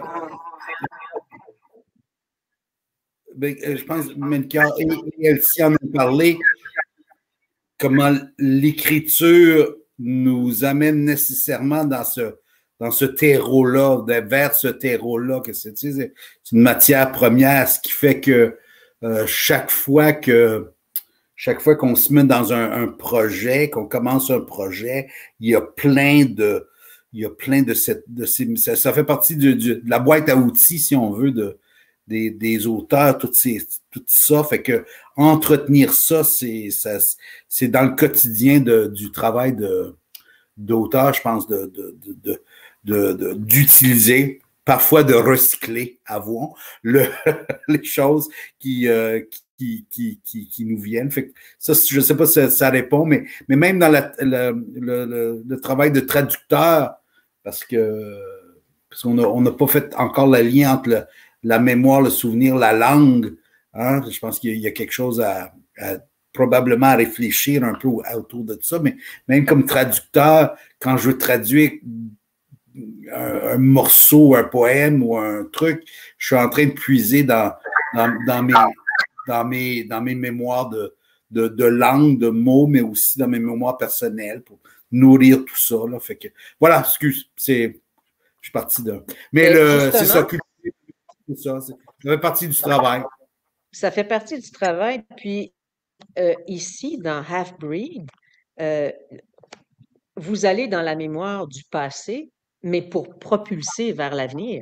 ben, je pense, Melchior et, et Elsie en ont parlé, comment l'écriture nous amène nécessairement dans ce, dans ce terreau-là, vers ce terreau-là, que c'est, tu sais, c'est une matière première, ce qui fait que euh, chaque fois que chaque fois qu'on se met dans un, un projet, qu'on commence un projet, il y a plein de il y a plein de cette de ces, ça, ça fait partie de, de, de la boîte à outils, si on veut, de des, des auteurs, tout, ces, tout ça. Fait que entretenir ça, c'est ça, c'est dans le quotidien de, du travail de d'auteur, je pense, de, de, de, de, de, d'utiliser, parfois de recycler, avouons, le, les choses qui, euh, qui, qui, qui, qui nous viennent. Fait que ça, je ne sais pas si ça, ça répond, mais, mais même dans la, le, le, le, le travail de traducteur, parce que parce qu'on n'a on n'a pas fait encore le lien entre le, la mémoire, le souvenir, la langue. Hein? Je pense qu'il y, y a quelque chose à, à probablement à réfléchir un peu autour de ça, mais même comme traducteur, quand je veux traduire un, un morceau, un poème ou un truc, je suis en train de puiser dans, dans, dans, mes, dans, mes, dans mes mémoires de, de, de langue, de mots, mais aussi dans mes mémoires personnelles pour nourrir tout ça. Là. Fait que, voilà, excuse, c'est, je suis parti de... Mais le, c'est ça, c'est ça, ça fait partie du travail. Ça fait partie du travail, puis euh, ici, dans Half-Breed, euh, vous allez dans la mémoire du passé, mais pour propulser vers l'avenir.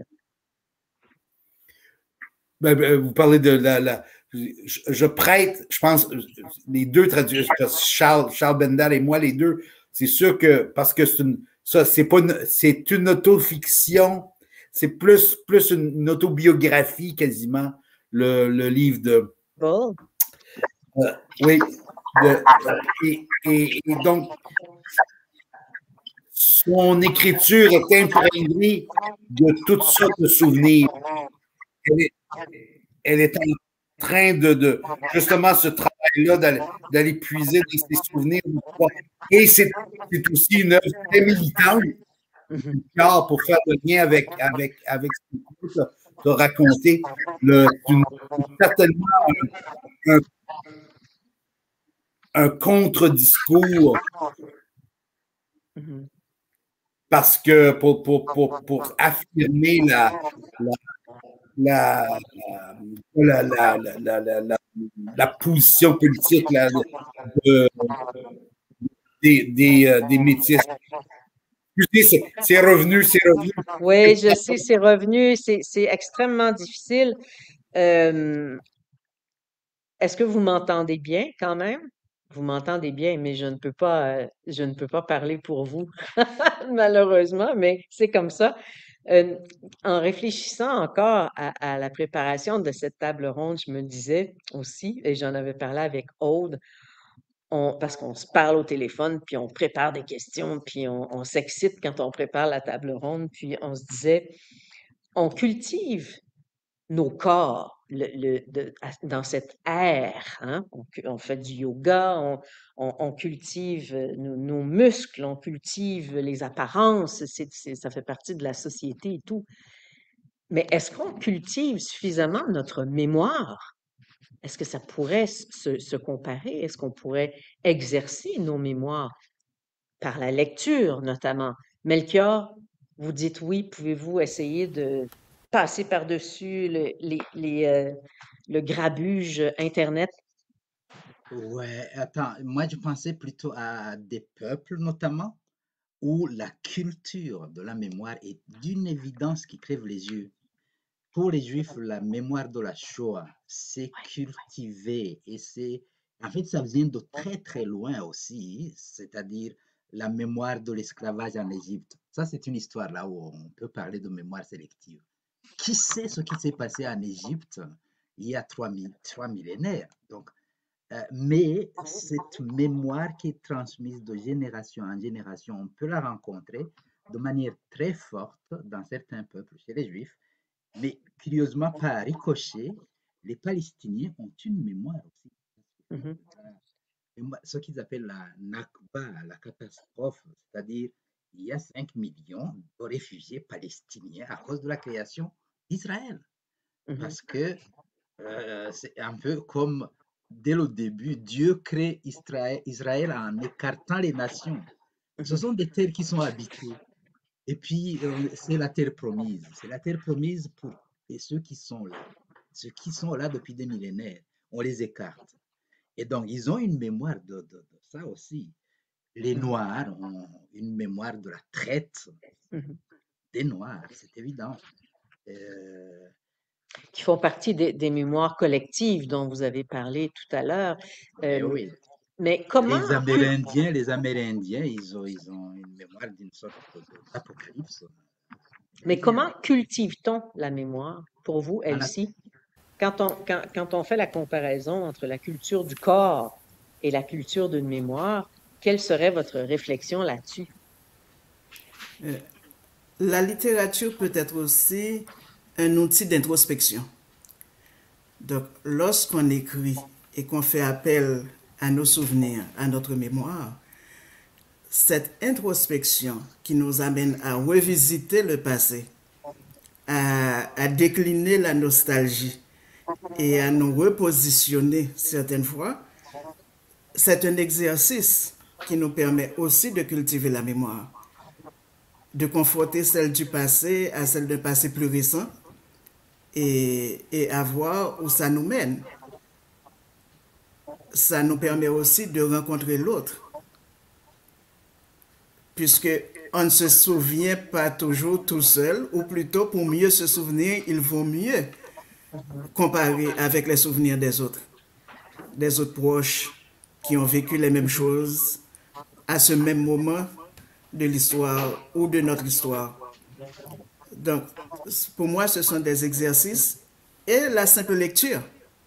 Ben, ben, vous parlez de la... la je, je prête, je pense, les deux traducteurs, Charles, Charles Bendal et moi, les deux, c'est sûr que, parce que c'est une, ça, c'est pas une, c'est une autofiction, c'est plus, plus une, une autobiographie quasiment, le, le livre de... Bon. Euh, oui. De, et, et, et donc, son écriture est imprégnée de toutes sortes de souvenirs. Elle est, elle est en train de, de justement, ce travail-là, d'aller puiser dans ses souvenirs. Et c'est aussi une œuvre très militante pour faire le lien avec, avec, avec ce que tu as raconté. Le, une, certainement un, un, un contre-discours. Mm-hmm. Parce que pour, pour, pour, pour affirmer la, la, la, la, la, la, la, la, la position politique là, de, des, des, des métis. C'est revenu, c'est revenu. Oui, je sais, c'est revenu. C'est extrêmement difficile. Euh, Est-ce que vous m'entendez bien quand même? Vous m'entendez bien, mais je ne peux pas, euh, je ne peux pas parler pour vous, malheureusement, mais c'est comme ça. Euh, en réfléchissant encore à, à la préparation de cette table ronde, je me disais aussi, et j'en avais parlé avec Aude, on, parce qu'on se parle au téléphone, puis on prépare des questions, puis on, on s'excite quand on prépare la table ronde, puis on se disait, on cultive nos corps le, le, de, dans cette ère. Hein? On, on fait du yoga, on, on, on cultive nos, nos muscles, on cultive les apparences, c'est, c'est, ça fait partie de la société et tout. Mais est-ce qu'on cultive suffisamment notre mémoire? Est-ce que ça pourrait se, se comparer? Est-ce qu'on pourrait exercer nos mémoires par la lecture, notamment? Melchior, vous dites oui, pouvez-vous essayer de passer par-dessus le, les, les, euh, le grabuge Internet? Ouais, attends, moi je pensais plutôt à des peuples notamment, où la culture de la mémoire est d'une évidence qui crève les yeux. Pour les Juifs, la mémoire de la Shoah, c'est cultivé et c'est, en fait, ça vient de très très loin aussi, c'est-à-dire la mémoire de l'esclavage en Égypte. Ça, c'est une histoire là où on peut parler de mémoire sélective. Qui sait ce qui s'est passé en Égypte il y a trois, trois millénaires? Donc, Euh, mais cette mémoire qui est transmise de génération en génération, on peut la rencontrer de manière très forte dans certains peuples, chez les Juifs, mais curieusement, par ricochet, les Palestiniens ont une mémoire aussi. Mhm. Ce qu'ils appellent la Nakba, la catastrophe, c'est-à-dire il y a cinq millions de réfugiés palestiniens à cause de la création d'Israël. Mhm. Parce que euh, c'est un peu comme dès le début, Dieu crée Israël, Israël en écartant les nations. Ce Mhm. sont des terres qui sont habitées. Et puis, euh, c'est la terre promise. C'est la terre promise pour et ceux qui sont là. Ceux qui sont là depuis des millénaires, on les écarte. Et donc, ils ont une mémoire de, de, de ça aussi. Les Mhm. Noirs ont une mémoire de la traite Mhm. des Noirs, c'est évident. Euh, Qui font partie des, des mémoires collectives dont vous avez parlé tout à l'heure. mais Euh, oui, mais comment les cul- Amérindiens, les Amérindiens, ils ont, ils ont une mémoire d'une sorte de- de- d'apocalypse mais terrible. comment cultive-t-on la mémoire pour vous, En a- Elsie? Quand on, quand, quand on fait la comparaison entre la culture du corps et la culture d'une mémoire, quelle serait votre réflexion là-dessus? Euh, La littérature peut être aussi un outil d'introspection. Donc, lorsqu'on écrit et qu'on fait appel à nos souvenirs, à notre mémoire, cette introspection qui nous amène à revisiter le passé, à, à décliner la nostalgie et à nous repositionner certaines fois, c'est un exercice qui nous permet aussi de cultiver la mémoire, de confronter celle du passé à celle d'un passé plus récent et, et à voir où ça nous mène. Ça nous permet aussi de rencontrer l'autre, puisque on ne se souvient pas toujours tout seul, ou plutôt pour mieux se souvenir, il vaut mieux comparer avec les souvenirs des autres, des autres proches qui ont vécu les mêmes choses à ce même moment de l'histoire ou de notre histoire. Donc, pour moi, ce sont des exercices et la simple lecture.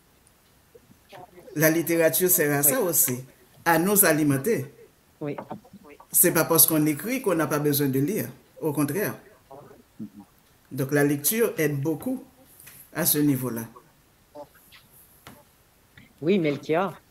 La littérature sert à Oui, ça aussi, à nous alimenter. oui. C'est pas parce qu'on écrit qu'on n'a pas besoin de lire. Au contraire. Donc la lecture aide beaucoup à ce niveau-là. Oui, Melchior.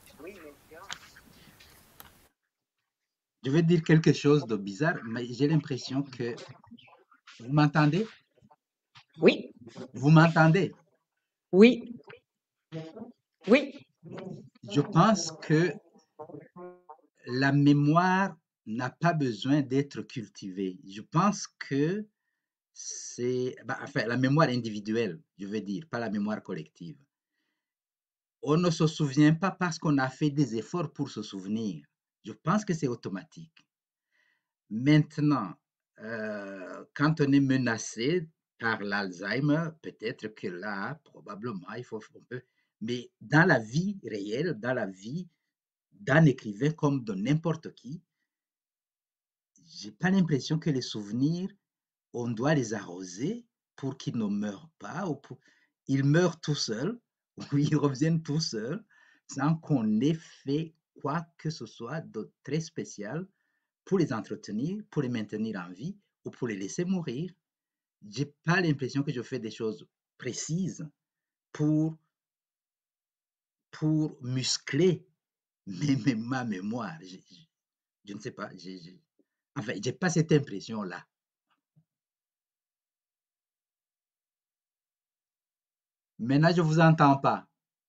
Je vais dire quelque chose de bizarre, mais j'ai l'impression que vous m'entendez? Oui, Vous m'entendez? oui, oui. Je pense que la mémoire n'a pas besoin d'être cultivée. Je pense que c'est, bah, enfin, la mémoire individuelle, je veux dire, pas la mémoire collective. On ne se souvient pas parce qu'on a fait des efforts pour se souvenir. Je pense que c'est automatique. Maintenant, euh, quand on est menacé par l'Alzheimer, peut-être que là, probablement, il faut, on peut, mais dans la vie réelle, dans la vie d'un écrivain comme de n'importe qui, j'ai pas l'impression que les souvenirs, on doit les arroser pour qu'ils ne meurent pas ou pour... Ils meurent tout seuls ou ils reviennent tout seuls sans qu'on ait fait quoi que ce soit de très spécial pour les entretenir, pour les maintenir en vie ou pour les laisser mourir. J'ai pas l'impression que je fais des choses précises pour, pour muscler mes, mes, ma mémoire. Je, je, je ne sais pas. Je, je, enfin, j'ai pas cette impression-là. Maintenant, je vous entends pas.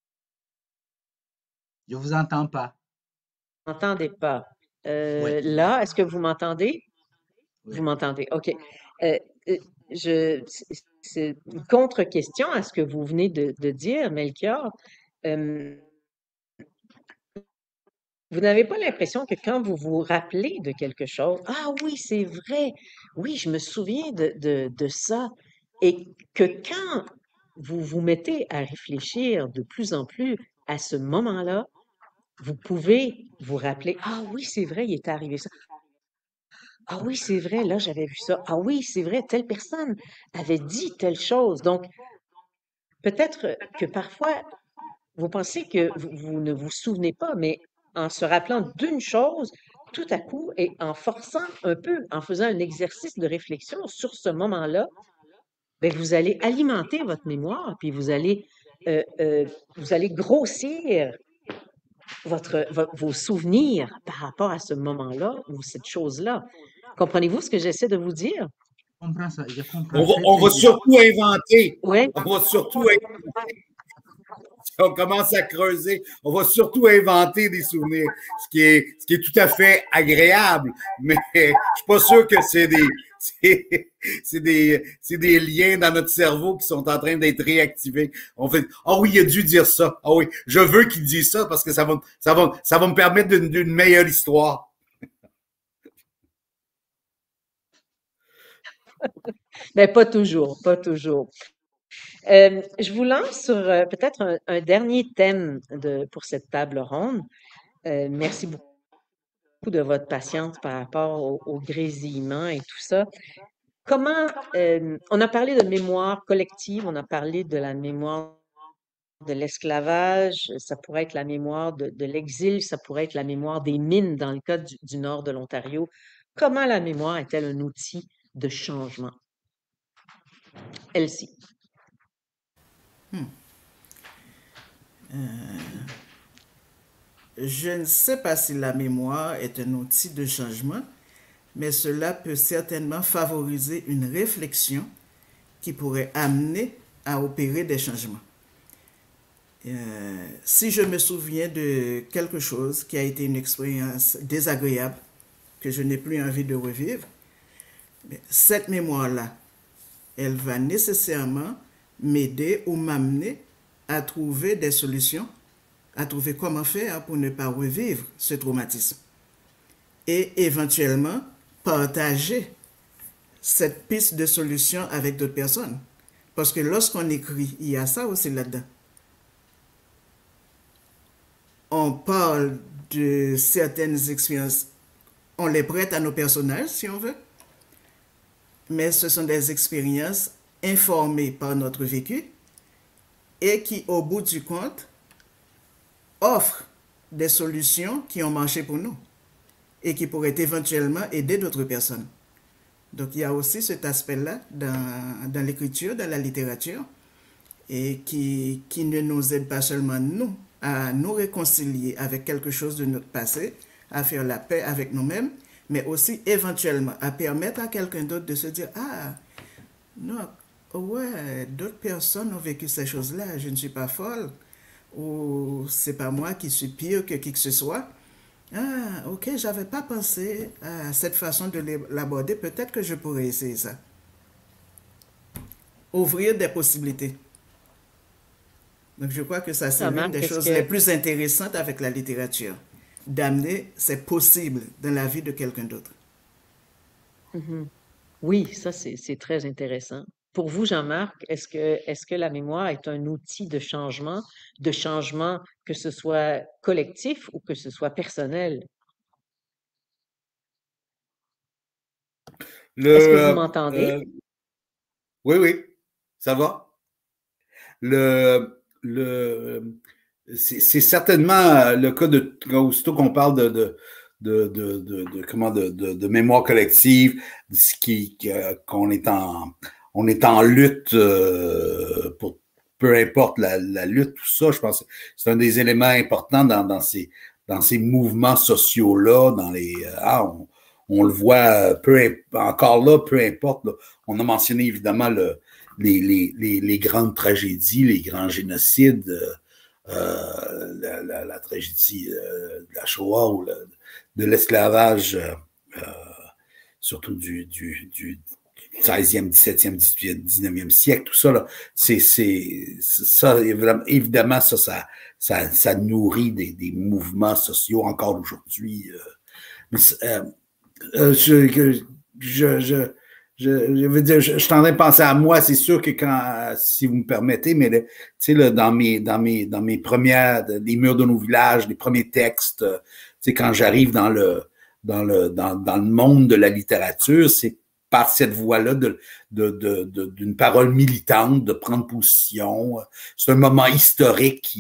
Je vous entends pas. Vous m'entendez pas. Oui, Euh, là, est-ce que vous m'entendez? Vous oui. m'entendez. OK. Euh, euh, je, c'est c'est une contre-question à ce que vous venez de, de dire, Melchior. Euh, Vous n'avez pas l'impression que quand vous vous rappelez de quelque chose, ah oui, c'est vrai, oui, je me souviens de, de, de ça, et que quand vous vous mettez à réfléchir de plus en plus à ce moment-là, vous pouvez vous rappeler, ah oui, c'est vrai, il est arrivé ça. Ah oui, c'est vrai, là, j'avais vu ça. Ah oui, c'est vrai, telle personne avait dit telle chose. Donc, peut-être que parfois, vous pensez que vous, vous ne vous souvenez pas, mais en se rappelant d'une chose, tout à coup, et en forçant un peu, en faisant un exercice de réflexion sur ce moment-là, bien, vous allez alimenter votre mémoire, puis vous allez, euh, euh, vous allez grossir votre, vo- vos souvenirs par rapport à ce moment-là ou cette chose-là. Comprenez-vous ce que j'essaie de vous dire? Je comprends ça, je comprends On va, très, on très va bien. surtout inventer. Oui, On va surtout inventer. Si on commence à creuser, on va surtout inventer des souvenirs, ce qui est, ce qui est tout à fait agréable. Mais je suis pas sûr que c'est des, c'est, c'est des, c'est des liens dans notre cerveau qui sont en train d'être réactivés. On fait, ah oui, il a dû dire ça. Ah oui, je veux qu'il dise ça parce que ça va, ça va, ça va me permettre d'une, d'une meilleure histoire. mais pas toujours, pas toujours. Euh, je vous lance sur euh, peut-être un, un dernier thème de, pour cette table ronde. Euh, merci beaucoup de votre patience par rapport au, au grésillement et tout ça. Comment, euh, on a parlé de mémoire collective, on a parlé de la mémoire de l'esclavage, ça pourrait être la mémoire de, de l'exil, ça pourrait être la mémoire des mines dans le cas du, du nord de l'Ontario. Comment la mémoire est-elle un outil de changement? Elsie. Hmm. Euh, je ne sais pas si la mémoire est un outil de changement, mais cela peut certainement favoriser une réflexion qui pourrait amener à opérer des changements. Euh, si je me souviens de quelque chose qui a été une expérience désagréable, que je n'ai plus envie de revivre, cette mémoire-là, elle va nécessairement m'aider ou m'amener à trouver des solutions, à trouver comment faire pour ne pas revivre ce traumatisme. Et éventuellement, partager cette piste de solution avec d'autres personnes. Parce que lorsqu'on écrit, il y a ça aussi là-dedans. On parle de certaines expériences, on les prête à nos personnages, si on veut, mais ce sont des expériences informées par notre vécu et qui, au bout du compte, offrent des solutions qui ont marché pour nous et qui pourraient éventuellement aider d'autres personnes. Donc, il y a aussi cet aspect-là dans, dans l'écriture, dans la littérature, et qui, qui ne nous aide pas seulement nous à nous réconcilier avec quelque chose de notre passé, à faire la paix avec nous-mêmes, mais aussi éventuellement à permettre à quelqu'un d'autre de se dire « Ah, non, ouais, d'autres personnes ont vécu ces choses-là, je ne suis pas folle, ou c'est pas moi qui suis pire que qui que ce soit. Ah, ok, j'avais pas pensé à cette façon de l'aborder, peut-être que je pourrais essayer ça. » Ouvrir des possibilités. Donc, je crois que ça, c'est l'une des choses que... les plus intéressantes avec la littérature. D'amener, c'est possible dans la vie de quelqu'un d'autre. Mm-hmm. Oui, ça, c'est très intéressant. Pour vous, Jean-Marc, est-ce que, est-ce que la mémoire est un outil de changement, de changement que ce soit collectif ou que ce soit personnel? Est-ce que vous m'entendez? Euh, oui, oui, ça va. Le, le, c'est certainement le cas de, aussitôt qu'on parle de, de, de, de, de, de, comment, de, de, de mémoire collective, ce qui, qu'on est en, on est en lutte euh, pour peu importe la, la lutte, tout ça, je pense que c'est un des éléments importants dans, dans ces, dans ces mouvements sociaux-là, dans les, ah, on, on le voit, peu, encore là, peu importe, là, on a mentionné évidemment le, les, les, les, les grandes tragédies, les grands génocides, euh, euh, la, la, la tragédie euh, de la Shoah ou le, de l'esclavage, euh, surtout du, du, du seizième, dix-septième, dix-huitième, dix-neuvième siècle, tout ça, là, c'est, c'est, ça, évidemment, ça, ça, ça, ça nourrit des, des mouvements sociaux encore aujourd'hui. Euh, euh, euh, je, je, je, je, je veux dire, je, je suis en train de penser à moi, c'est sûr que quand, si vous me permettez, mais tu sais, là, dans mes, dans mes, dans mes premières, les murs de nos villages, les premiers textes, tu sais, quand j'arrive dans le, dans le, dans, dans le monde de la littérature, c'est par cette voie-là de, de, de, de, d'une parole militante, de prendre position. C'est un moment historique qui,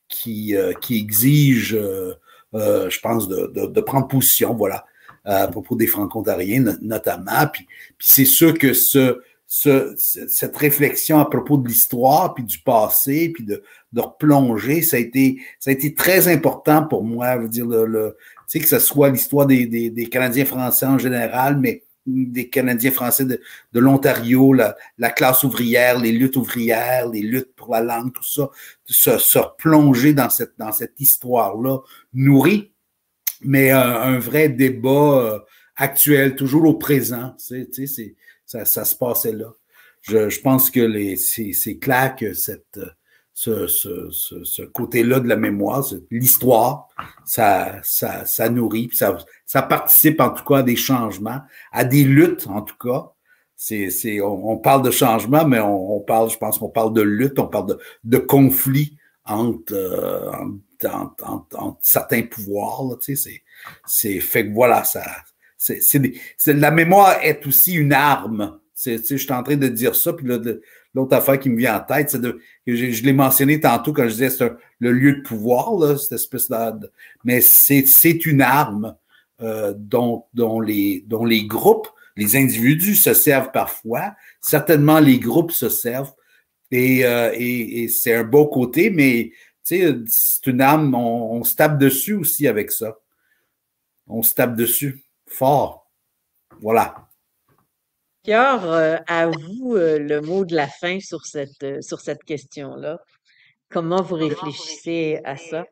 qui, euh, qui exige, euh, euh, je pense, de, de, de prendre position, voilà, à propos des Franco-Ontariens notamment. Puis, puis c'est sûr que ce, ce, cette réflexion à propos de l'histoire, puis du passé, puis de, de replonger, ça a été, ça a été très important pour moi. Je veux dire, le, le, tu sais, que ce soit l'histoire des, des, des Canadiens français en général, mais des Canadiens français de, de l'Ontario, la, la classe ouvrière, les luttes ouvrières, les luttes pour la langue, tout ça, se, se replonger dans cette, dans cette histoire-là, nourrie, mais un, un vrai débat euh, actuel, toujours au présent. Tu sais, c'est, ça, ça se passait là. Je, je pense que les, c'est, c'est clair que cette, ce, ce, ce, ce côté-là de la mémoire, l'histoire, ça, ça, ça nourrit, ça, ça participe en tout cas à des changements, à des luttes en tout cas. C'est, c'est, on, on parle de changement, mais on, on parle, je pense qu'on parle de lutte, on parle de, de conflit entre, euh, entre, entre, entre certains pouvoirs. Là, tu sais, c'est, c'est fait que voilà, ça, c'est, c'est, des, c'est la mémoire est aussi une arme. C'est, tu sais, je suis en train de dire ça, puis là, de, l'autre affaire qui me vient en tête, c'est de, je, je l'ai mentionné tantôt quand je disais c'est un, le lieu de pouvoir, là, cette espèce de, mais c'est, c'est une arme euh, dont, dont, les, dont les groupes, les individus se servent parfois, certainement les groupes se servent, et, euh, et, et c'est un beau côté, mais tu sais, c'est une arme, on, on se tape dessus aussi avec ça. On se tape dessus, fort. Voilà. Melchior, euh, à vous euh, le mot de la fin sur cette, euh, sur cette question-là. Comment vous réfléchissez à ça?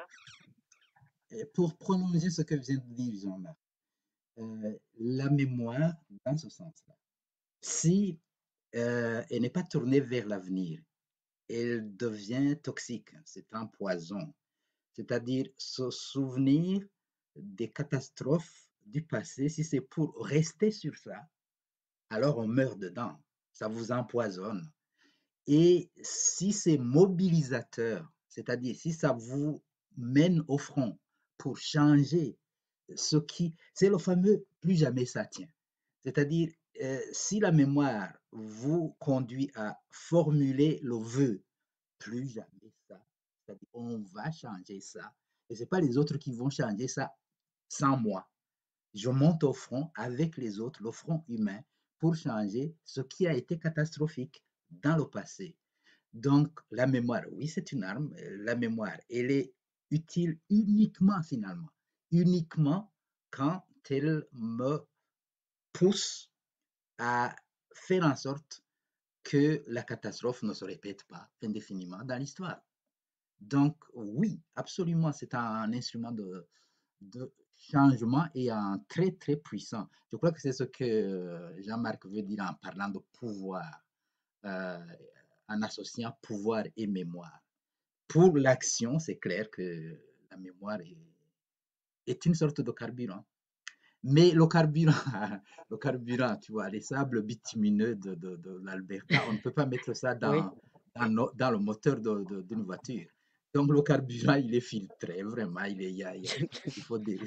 Pour prolonger ce que vient de dire Jean-Marc, euh, la mémoire, dans ce sens-là, si euh, elle n'est pas tournée vers l'avenir, elle devient toxique, c'est un poison. C'est-à-dire se souvenir des catastrophes du passé, si c'est pour rester sur ça, alors on meurt dedans, ça vous empoisonne. Et si c'est mobilisateur, c'est-à-dire si ça vous mène au front pour changer ce qui, c'est le fameux plus jamais ça tient. C'est-à-dire, euh, si la mémoire vous conduit à formuler le vœu, plus jamais ça, c'est-à-dire on va changer ça, et ce n'est pas les autres qui vont changer ça sans moi. Je monte au front avec les autres, le front humain, pour changer ce qui a été catastrophique dans le passé. Donc, la mémoire, oui, c'est une arme. La mémoire, elle est utile uniquement, finalement, uniquement quand elle me pousse à faire en sorte que la catastrophe ne se répète pas indéfiniment dans l'histoire. Donc, oui, absolument, c'est un instrument de, de changement et un très, très puissant. Je crois que c'est ce que Jean-Marc veut dire en parlant de pouvoir, euh, en associant pouvoir et mémoire. Pour l'action, c'est clair que la mémoire est, est une sorte de carburant. Mais le carburant, le carburant, tu vois, les sables bitumineux de, de, de l'Alberta, on ne peut pas mettre ça dans, oui. dans, no, dans le moteur de, de, d'une voiture. Donc, le carburant, il est filtré, vraiment. Il, est, il, y a, il, y a, il faut des...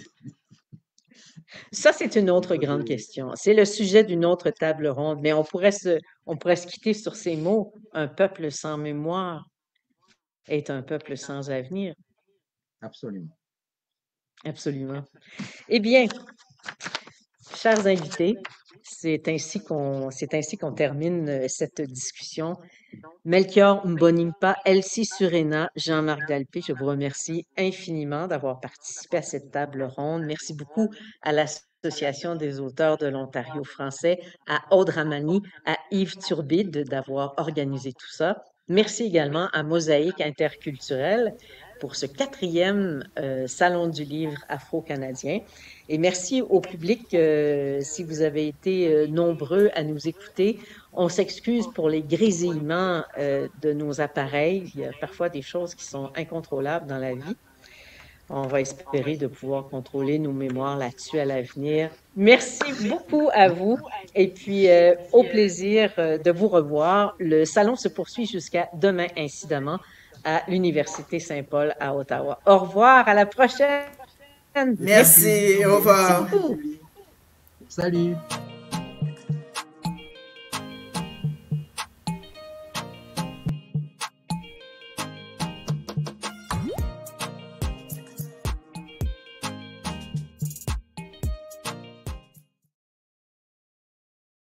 Ça, c'est une autre grande question. C'est le sujet d'une autre table ronde, mais on pourrait se, on pourrait se quitter sur ces mots. Un peuple sans mémoire est un peuple sans avenir. Absolument. Absolument. Eh bien, chers invités, c'est ainsi qu'on, c'est ainsi qu'on termine cette discussion. Melchior Mbonimpa, Elsie Surena, Jean-Marc Dalpé, je vous remercie infiniment d'avoir participé à cette table ronde. Merci beaucoup à l'Association des auteurs de l'Ontario français, à Aude Ramani, à Yves Turbide d'avoir organisé tout ça. Merci également à Mosaïque interculturelle pour ce quatrième euh, Salon du livre afro-canadien. Et merci au public euh, si vous avez été euh, nombreux à nous écouter. On s'excuse pour les grésillements euh, de nos appareils. Il y a parfois des choses qui sont incontrôlables dans la vie. On va espérer de pouvoir contrôler nos mémoires là-dessus à l'avenir. Merci beaucoup à vous et puis euh, au plaisir euh, de vous revoir. Le salon se poursuit jusqu'à demain, incidemment, à l'Université Saint-Paul à Ottawa. Au revoir, à la prochaine! Merci, au revoir. Salut.